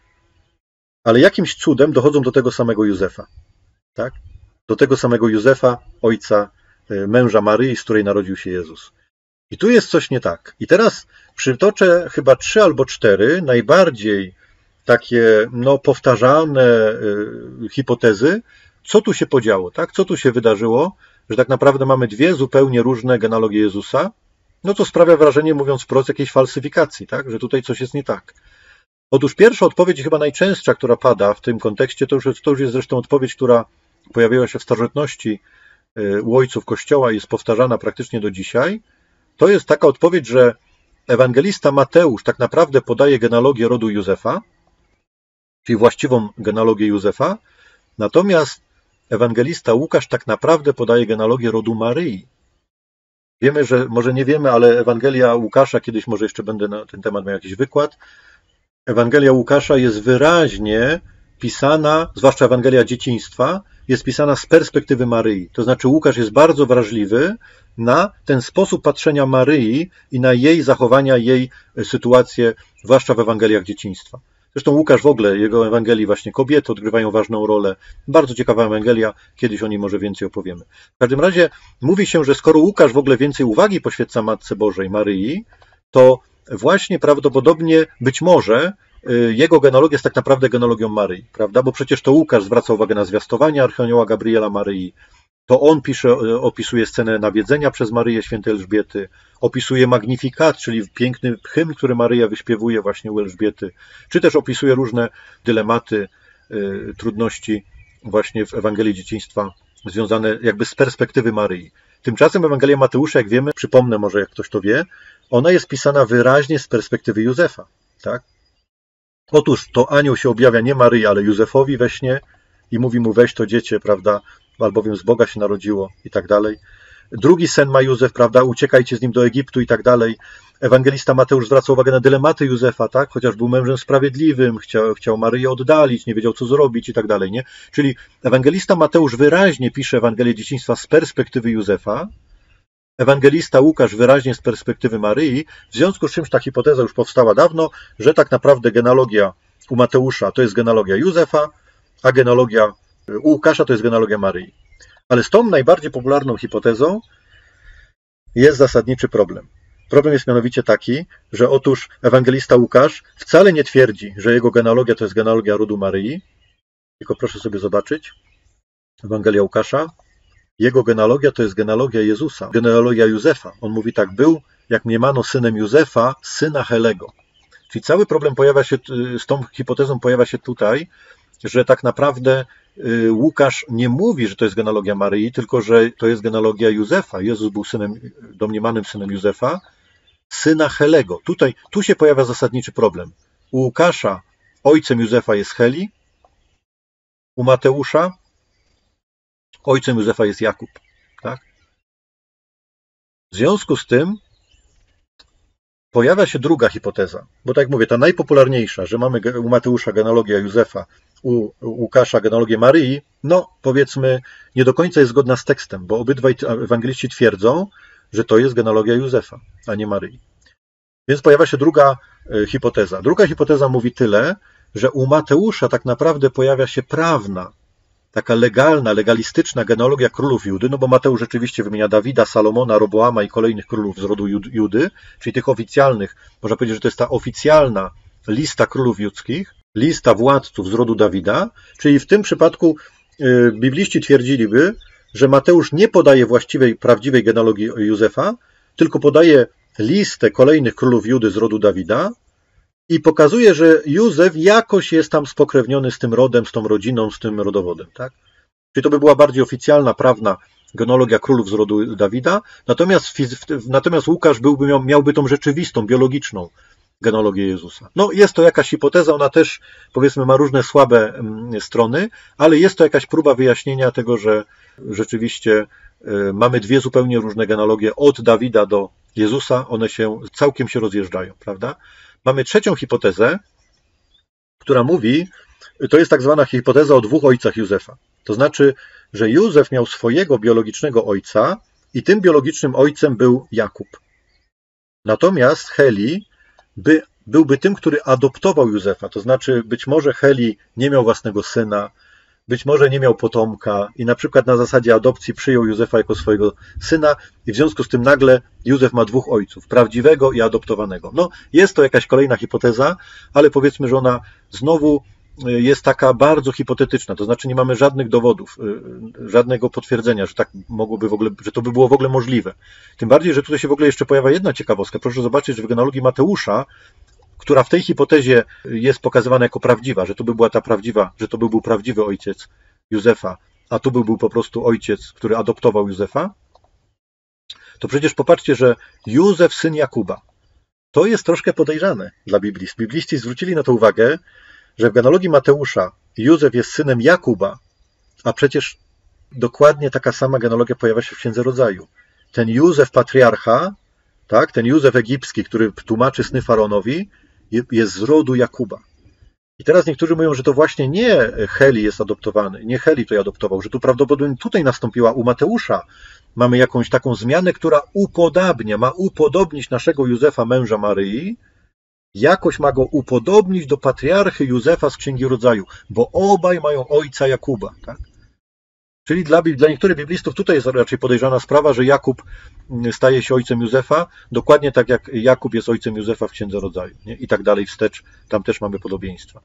ale jakimś cudem dochodzą do tego samego Józefa. Tak? Do tego samego Józefa, ojca, męża Maryi, z której narodził się Jezus. I tu jest coś nie tak. I teraz przytoczę chyba trzy albo cztery najbardziej takie no, powtarzane y, hipotezy, co tu się podziało, tak? Co tu się wydarzyło, że tak naprawdę mamy dwie zupełnie różne genealogie Jezusa, no to sprawia wrażenie, mówiąc wprost, jakiejś falsyfikacji, tak? Że tutaj coś jest nie tak. Otóż pierwsza odpowiedź, chyba najczęstsza, która pada w tym kontekście, to już, to już jest zresztą odpowiedź, która pojawiła się w starożytności u ojców Kościoła i jest powtarzana praktycznie do dzisiaj. To jest taka odpowiedź, że ewangelista Mateusz tak naprawdę podaje genealogię rodu Józefa, czyli właściwą genealogię Józefa, natomiast ewangelista Łukasz tak naprawdę podaje genealogię rodu Maryi. Wiemy, że może nie wiemy, ale Ewangelia Łukasza, kiedyś może jeszcze będę na ten temat miał jakiś wykład, Ewangelia Łukasza jest wyraźnie pisana, zwłaszcza Ewangelia dzieciństwa, jest pisana z perspektywy Maryi. To znaczy Łukasz jest bardzo wrażliwy na ten sposób patrzenia Maryi i na jej zachowania, jej sytuację, zwłaszcza w Ewangeliach dzieciństwa. Zresztą Łukasz w ogóle, jego Ewangelii właśnie kobiety odgrywają ważną rolę. Bardzo ciekawa Ewangelia, kiedyś o niej może więcej opowiemy. W każdym razie mówi się, że skoro Łukasz w ogóle więcej uwagi poświęca Matce Bożej, Maryi, to właśnie prawdopodobnie, być może, jego genealogia jest tak naprawdę genealogią Maryi, prawda? Bo przecież to Łukasz zwraca uwagę na zwiastowanie archanioła Gabriela Maryi. To on pisze, opisuje scenę nawiedzenia przez Maryję świętej Elżbiety, opisuje Magnificat, czyli piękny hymn, który Maryja wyśpiewuje właśnie u Elżbiety, czy też opisuje różne dylematy, y, trudności właśnie w Ewangelii dzieciństwa związane jakby z perspektywy Maryi. Tymczasem Ewangelia Mateusza, jak wiemy, przypomnę może, jak ktoś to wie, ona jest pisana wyraźnie z perspektywy Józefa. Tak? Otóż to anioł się objawia nie Maryi, ale Józefowi we śnie i mówi mu: weź to dziecię, prawda, albowiem z Boga się narodziło i tak dalej. Drugi sen ma Józef, prawda, uciekajcie z nim do Egiptu i tak dalej. Ewangelista Mateusz zwraca uwagę na dylematy Józefa, tak, chociaż był mężem sprawiedliwym, chciał, chciał Maryję oddalić, nie wiedział co zrobić i tak dalej, nie? Czyli ewangelista Mateusz wyraźnie pisze Ewangelię dzieciństwa z perspektywy Józefa, ewangelista Łukasz wyraźnie z perspektywy Maryi, w związku z czymś ta hipoteza już powstała dawno, że tak naprawdę genealogia u Mateusza to jest genealogia Józefa, a genealogia u Łukasza to jest genealogia Maryi. Ale z tą najbardziej popularną hipotezą jest zasadniczy problem. Problem jest mianowicie taki, że otóż ewangelista Łukasz wcale nie twierdzi, że jego genealogia to jest genealogia rodu Maryi, tylko proszę sobie zobaczyć, Ewangelia Łukasza, jego genealogia to jest genealogia Jezusa, genealogia Józefa. On mówi tak: był, jak mniemano, synem Józefa, syna Helego. Czyli cały problem pojawia się, z tą hipotezą pojawia się tutaj, że tak naprawdę Łukasz nie mówi, że to jest genealogia Maryi, tylko że to jest genealogia Józefa. Jezus był synem, domniemanym synem Józefa, syna Helego. Tutaj, tu się pojawia zasadniczy problem. U Łukasza ojcem Józefa jest Heli, u Mateusza ojcem Józefa jest Jakub. Tak? W związku z tym pojawia się druga hipoteza, bo tak jak mówię, ta najpopularniejsza, że mamy u Mateusza genealogię Józefa, u Łukasza genealogię Maryi, no powiedzmy nie do końca jest zgodna z tekstem, bo obydwaj ewangeliści twierdzą, że to jest genealogia Józefa, a nie Maryi. Więc pojawia się druga hipoteza. Druga hipoteza mówi tyle, że u Mateusza tak naprawdę pojawia się prawna, taka legalna, legalistyczna genealogia królów Judy, no bo Mateusz rzeczywiście wymienia Dawida, Salomona, Roboama i kolejnych królów z rodu Judy, czyli tych oficjalnych, można powiedzieć, że to jest ta oficjalna lista królów judzkich, lista władców z rodu Dawida, czyli w tym przypadku bibliści twierdziliby, że Mateusz nie podaje właściwej, prawdziwej genealogii Józefa, tylko podaje listę kolejnych królów Judy z rodu Dawida i pokazuje, że Józef jakoś jest tam spokrewniony z tym rodem, z tą rodziną, z tym rodowodem. Tak? Czyli to by była bardziej oficjalna, prawna genealogia królów z rodu Dawida, natomiast, natomiast Łukasz byłby, miał, miałby tą rzeczywistą, biologiczną genealogię Jezusa. No jest to jakaś hipoteza, ona też powiedzmy ma różne słabe strony, ale jest to jakaś próba wyjaśnienia tego, że rzeczywiście mamy dwie zupełnie różne genealogie od Dawida do Jezusa, one się całkiem się rozjeżdżają, prawda? Mamy trzecią hipotezę, która mówi, to jest tak zwana hipoteza o dwóch ojcach Józefa. To znaczy, że Józef miał swojego biologicznego ojca i tym biologicznym ojcem był Jakub. Natomiast Heli by, byłby tym, który adoptował Józefa. To znaczy, być może Heli nie miał własnego syna, być może nie miał potomka i na przykład na zasadzie adopcji przyjął Józefa jako swojego syna i w związku z tym nagle Józef ma dwóch ojców, prawdziwego i adoptowanego. No, jest to jakaś kolejna hipoteza, ale powiedzmy, że ona znowu jest taka bardzo hipotetyczna, to znaczy nie mamy żadnych dowodów, żadnego potwierdzenia, że tak mogłoby w ogóle, że to by było w ogóle możliwe. Tym bardziej, że tutaj się w ogóle jeszcze pojawia jedna ciekawostka. Proszę zobaczyć, że w genealogii Mateusza, która w tej hipotezie jest pokazywana jako prawdziwa, że to by była ta prawdziwa, że to by był prawdziwy ojciec Józefa, a tu by był po prostu ojciec, który adoptował Józefa, to przecież popatrzcie, że Józef, syn Jakuba, to jest troszkę podejrzane dla biblistów. Bibliści zwrócili na to uwagę, że w genealogii Mateusza Józef jest synem Jakuba, a przecież dokładnie taka sama genealogia pojawia się w Księdze Rodzaju. Ten Józef patriarcha, tak, ten Józef egipski, który tłumaczy sny Faraonowi, jest z rodu Jakuba. I teraz niektórzy mówią, że to właśnie nie Heli jest adoptowany, nie Heli to adoptował, że tu prawdopodobnie tutaj nastąpiła u Mateusza. Mamy jakąś taką zmianę, która upodabnia, ma upodobnić naszego Józefa, męża Maryi, jakoś ma go upodobnić do patriarchy Józefa z Księgi Rodzaju, bo obaj mają ojca Jakuba. Tak? Czyli dla, dla niektórych biblistów tutaj jest raczej podejrzana sprawa, że Jakub staje się ojcem Józefa, dokładnie tak jak Jakub jest ojcem Józefa w Księdze Rodzaju. Nie? I tak dalej wstecz, tam też mamy podobieństwa.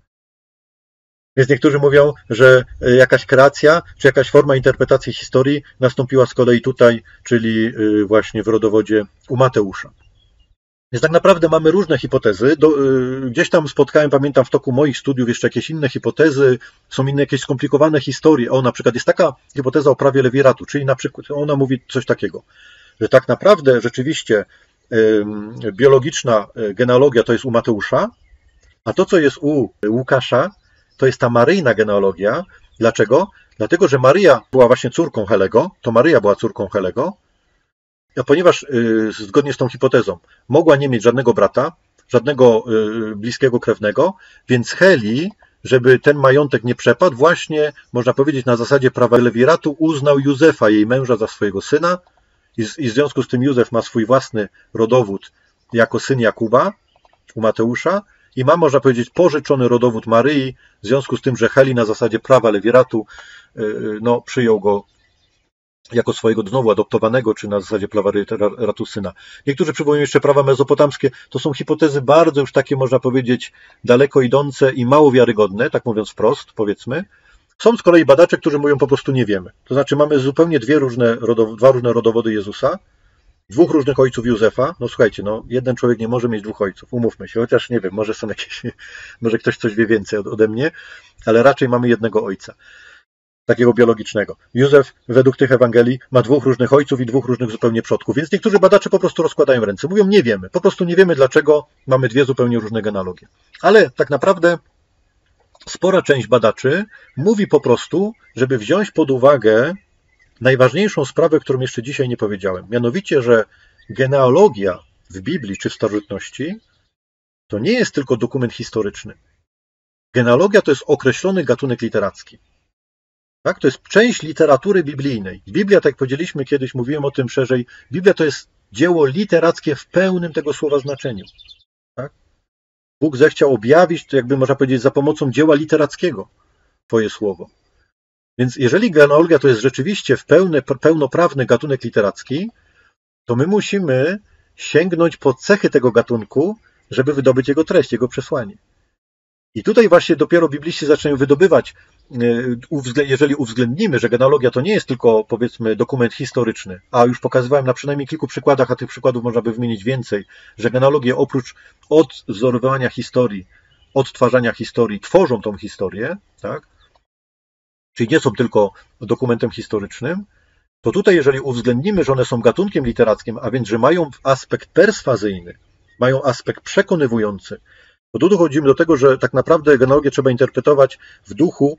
Więc niektórzy mówią, że jakaś kreacja, czy jakaś forma interpretacji historii nastąpiła z kolei tutaj, czyli właśnie w rodowodzie u Mateusza. Więc tak naprawdę mamy różne hipotezy. Do, gdzieś tam spotkałem, pamiętam w toku moich studiów jeszcze jakieś inne hipotezy, są inne jakieś skomplikowane historie. O, na przykład jest taka hipoteza o prawie Lewiratu, czyli na przykład ona mówi coś takiego, że tak naprawdę rzeczywiście y, biologiczna genealogia to jest u Mateusza, a to, co jest u Łukasza, to jest ta maryjna genealogia. Dlaczego? Dlatego, że Maryja była właśnie córką Helego, to Maryja była córką Helego, a ponieważ yy, zgodnie z tą hipotezą mogła nie mieć żadnego brata, żadnego yy, bliskiego krewnego, więc Heli, żeby ten majątek nie przepadł, właśnie, można powiedzieć, na zasadzie prawa Lewiratu uznał Józefa, jej męża, za swojego syna i, z, i w związku z tym Józef ma swój własny rodowód jako syn Jakuba u Mateusza i ma, można powiedzieć, pożyczony rodowód Maryi, w związku z tym, że Heli na zasadzie prawa Lewiratu yy, no, przyjął go jako swojego znowu adoptowanego, czy na zasadzie prawa ratu syna. Niektórzy przywołują jeszcze prawa mezopotamskie. To są hipotezy bardzo już takie, można powiedzieć, daleko idące i mało wiarygodne, tak mówiąc wprost, powiedzmy. Są z kolei badacze, którzy mówią po prostu nie wiemy. To znaczy mamy zupełnie dwie różne, dwa różne rodowody Jezusa, dwóch różnych ojców Józefa. No słuchajcie, no jeden człowiek nie może mieć dwóch ojców, umówmy się, chociaż nie wiem, może są jakieś, może ktoś coś wie więcej ode mnie, ale raczej mamy jednego ojca. Takiego biologicznego. Józef według tych Ewangelii ma dwóch różnych ojców i dwóch różnych zupełnie przodków, więc niektórzy badacze po prostu rozkładają ręce. Mówią, nie wiemy, po prostu nie wiemy, dlaczego mamy dwie zupełnie różne genealogie. Ale tak naprawdę spora część badaczy mówi po prostu, żeby wziąć pod uwagę najważniejszą sprawę, którą jeszcze dzisiaj nie powiedziałem. Mianowicie, że genealogia w Biblii czy w starożytności to nie jest tylko dokument historyczny. Genealogia to jest określony gatunek literacki. Tak? To jest część literatury biblijnej. Biblia, tak jak powiedzieliśmy kiedyś, mówiłem o tym szerzej, Biblia to jest dzieło literackie w pełnym tego słowa znaczeniu. Tak? Bóg zechciał objawić, to jakby można powiedzieć, za pomocą dzieła literackiego swoje słowo. Więc jeżeli genealogia to jest rzeczywiście w pełny, pełnoprawny gatunek literacki, to my musimy sięgnąć po cechy tego gatunku, żeby wydobyć jego treść, jego przesłanie. I tutaj właśnie dopiero bibliści zaczynają wydobywać, jeżeli uwzględnimy, że genealogia to nie jest tylko, powiedzmy, dokument historyczny, a już pokazywałem na przynajmniej kilku przykładach, a tych przykładów można by wymienić więcej, że genealogie oprócz odwzorowywania historii, odtwarzania historii, tworzą tą historię, tak? Czyli nie są tylko dokumentem historycznym, to tutaj, jeżeli uwzględnimy, że one są gatunkiem literackim, a więc, że mają aspekt perswazyjny, mają aspekt przekonywujący, to tu dochodzimy do tego, że tak naprawdę genealogię trzeba interpretować w duchu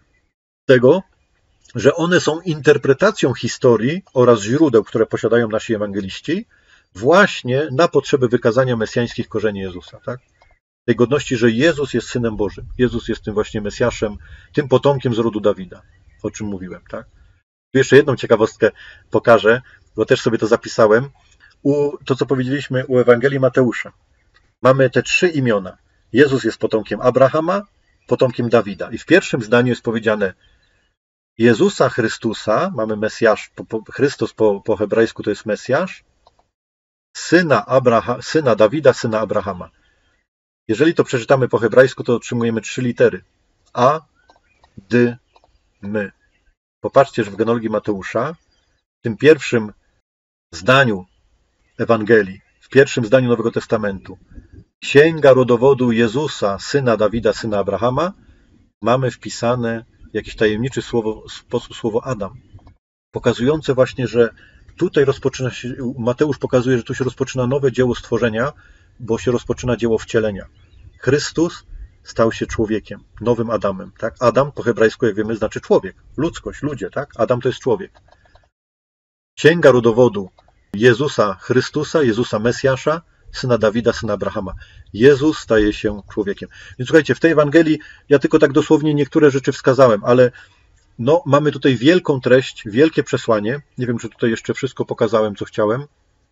tego, że one są interpretacją historii oraz źródeł, które posiadają nasi ewangeliści, właśnie na potrzeby wykazania mesjańskich korzeni Jezusa. Tak? tej godności, że Jezus jest Synem Bożym. Jezus jest tym właśnie Mesjaszem, tym potomkiem z rodu Dawida, o czym mówiłem, tak? Tu jeszcze jedną ciekawostkę pokażę, bo też sobie to zapisałem. U, to, co powiedzieliśmy u Ewangelii Mateusza. Mamy te trzy imiona. Jezus jest potomkiem Abrahama, potomkiem Dawida. I w pierwszym zdaniu jest powiedziane Jezusa Chrystusa, mamy Mesjasz, po, po, Chrystus po, po hebrajsku to jest Mesjasz, syna, Abraha, syna Dawida, syna Abrahama. Jeżeli to przeczytamy po hebrajsku, to otrzymujemy trzy litery. A, D, my. Popatrzcie, że w genealogii Mateusza, w tym pierwszym zdaniu Ewangelii, w pierwszym zdaniu Nowego Testamentu, księga rodowodu Jezusa, syna Dawida, syna Abrahama, mamy wpisane jakieś tajemnicze słowo, sposób słowo Adam, pokazujące właśnie, że tutaj rozpoczyna się, Mateusz pokazuje, że tu się rozpoczyna nowe dzieło stworzenia, bo się rozpoczyna dzieło wcielenia. Chrystus stał się człowiekiem, nowym Adamem. Tak? Adam po hebrajsku, jak wiemy, znaczy człowiek, ludzkość, ludzie. Tak? Adam to jest człowiek. Księga rodowodu Jezusa Chrystusa, Jezusa Mesjasza, syna Dawida, syna Abrahama. Jezus staje się człowiekiem. Więc słuchajcie, w tej Ewangelii ja tylko tak dosłownie niektóre rzeczy wskazałem, ale no, mamy tutaj wielką treść, wielkie przesłanie. Nie wiem, czy tutaj jeszcze wszystko pokazałem, co chciałem.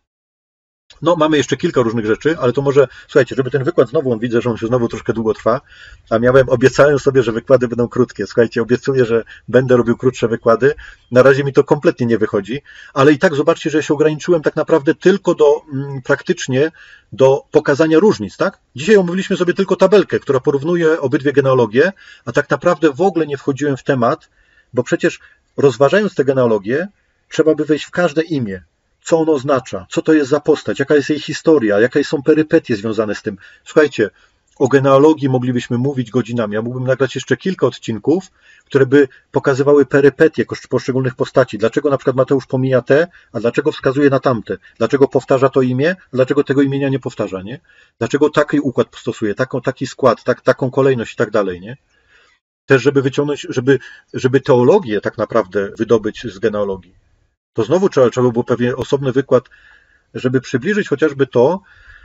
No, mamy jeszcze kilka różnych rzeczy, ale to może, słuchajcie, żeby ten wykład znowu, on widzę, że on się znowu troszkę długo trwa, a miałem, obiecałem sobie, że wykłady będą krótkie. Słuchajcie, obiecuję, że będę robił krótsze wykłady. Na razie mi to kompletnie nie wychodzi, ale i tak zobaczcie, że ja się ograniczyłem tak naprawdę tylko do, mm, praktycznie do pokazania różnic, tak? Dzisiaj omówiliśmy sobie tylko tabelkę, która porównuje obydwie genealogie, a tak naprawdę w ogóle nie wchodziłem w temat, bo przecież rozważając tę genealogię, trzeba by wejść w każde imię. Co ono oznacza, co to jest za postać, jaka jest jej historia, jakie są perypetie związane z tym. Słuchajcie, o genealogii moglibyśmy mówić godzinami. Ja mógłbym nagrać jeszcze kilka odcinków, które by pokazywały perypetie poszczególnych postaci. Dlaczego na przykład Mateusz pomija te, a dlaczego wskazuje na tamte? Dlaczego powtarza to imię, a dlaczego tego imienia nie powtarza, nie? Dlaczego taki układ stosuje, taką, taki skład, tak, taką kolejność i tak dalej, nie? Też, żeby wyciągnąć, żeby, żeby teologię tak naprawdę wydobyć z genealogii. To znowu trzeba, trzeba było pewien osobny wykład, żeby przybliżyć chociażby to,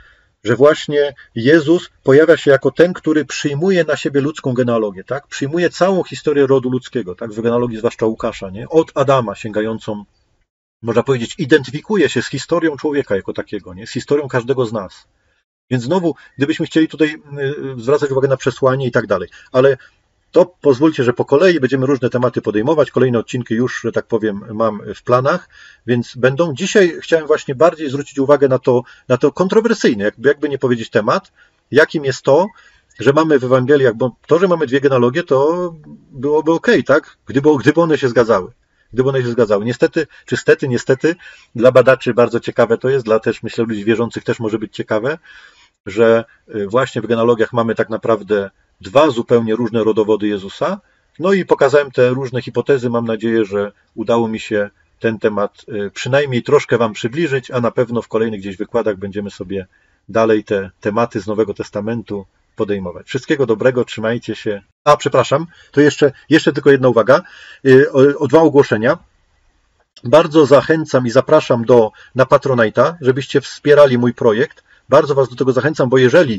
że właśnie Jezus pojawia się jako ten, który przyjmuje na siebie ludzką genealogię, tak? Przyjmuje całą historię rodu ludzkiego, tak? W genealogii zwłaszcza Łukasza, nie? Od Adama sięgającą, można powiedzieć, identyfikuje się z historią człowieka jako takiego, nie? Z historią każdego z nas. Więc znowu, gdybyśmy chcieli tutaj zwracać uwagę na przesłanie i tak dalej, ale to pozwólcie, że po kolei będziemy różne tematy podejmować. Kolejne odcinki już, że tak powiem, mam w planach, więc będą. Dzisiaj chciałem właśnie bardziej zwrócić uwagę na to, na to kontrowersyjne, jakby, jakby nie powiedzieć temat, jakim jest to, że mamy w Ewangeliach, bo to, że mamy dwie genealogie, to byłoby okej, tak? Gdyby, gdyby one się zgadzały. Gdyby one się zgadzały. Niestety, czy stety, niestety, dla badaczy bardzo ciekawe to jest, dla też, myślę, ludzi wierzących też może być ciekawe, że właśnie w genealogiach mamy tak naprawdę dwa zupełnie różne rodowody Jezusa. No i pokazałem te różne hipotezy. Mam nadzieję, że udało mi się ten temat przynajmniej troszkę Wam przybliżyć, a na pewno w kolejnych gdzieś wykładach będziemy sobie dalej te tematy z Nowego Testamentu podejmować. Wszystkiego dobrego, trzymajcie się. A, przepraszam, to jeszcze, jeszcze tylko jedna uwaga. O, o dwa ogłoszenia. Bardzo zachęcam i zapraszam do, na Patronite'a, żebyście wspierali mój projekt. Bardzo Was do tego zachęcam, bo jeżeli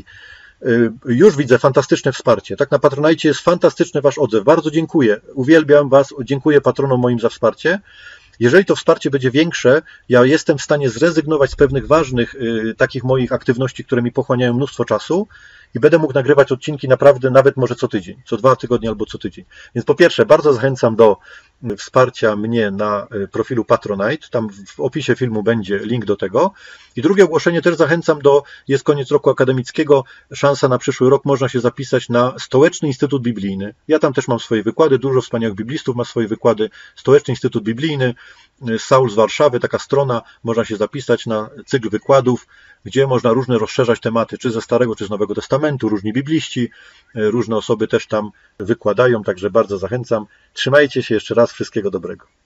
już widzę fantastyczne wsparcie. Tak, na Patronite jest fantastyczny Wasz odzew. Bardzo dziękuję. Uwielbiam Was. Dziękuję patronom moim za wsparcie. Jeżeli to wsparcie będzie większe, ja jestem w stanie zrezygnować z pewnych ważnych y, takich moich aktywności, które mi pochłaniają mnóstwo czasu i będę mógł nagrywać odcinki naprawdę nawet może co tydzień, co dwa tygodnie albo co tydzień. Więc po pierwsze, bardzo zachęcam do wsparcia mnie na profilu Patronite. Tam w opisie filmu będzie link do tego. I drugie ogłoszenie też zachęcam do, jest koniec roku akademickiego, szansa na przyszły rok, można się zapisać na Stołeczny Instytut Biblijny. Ja tam też mam swoje wykłady, dużo wspaniałych biblistów ma swoje wykłady. Stołeczny Instytut Biblijny, Saul z Warszawy, taka strona, można się zapisać na cykl wykładów, gdzie można różne rozszerzać tematy, czy ze Starego, czy z Nowego Testamentu, różni bibliści, różne osoby też tam wykładają, także bardzo zachęcam. Trzymajcie się jeszcze raz, wszystkiego dobrego.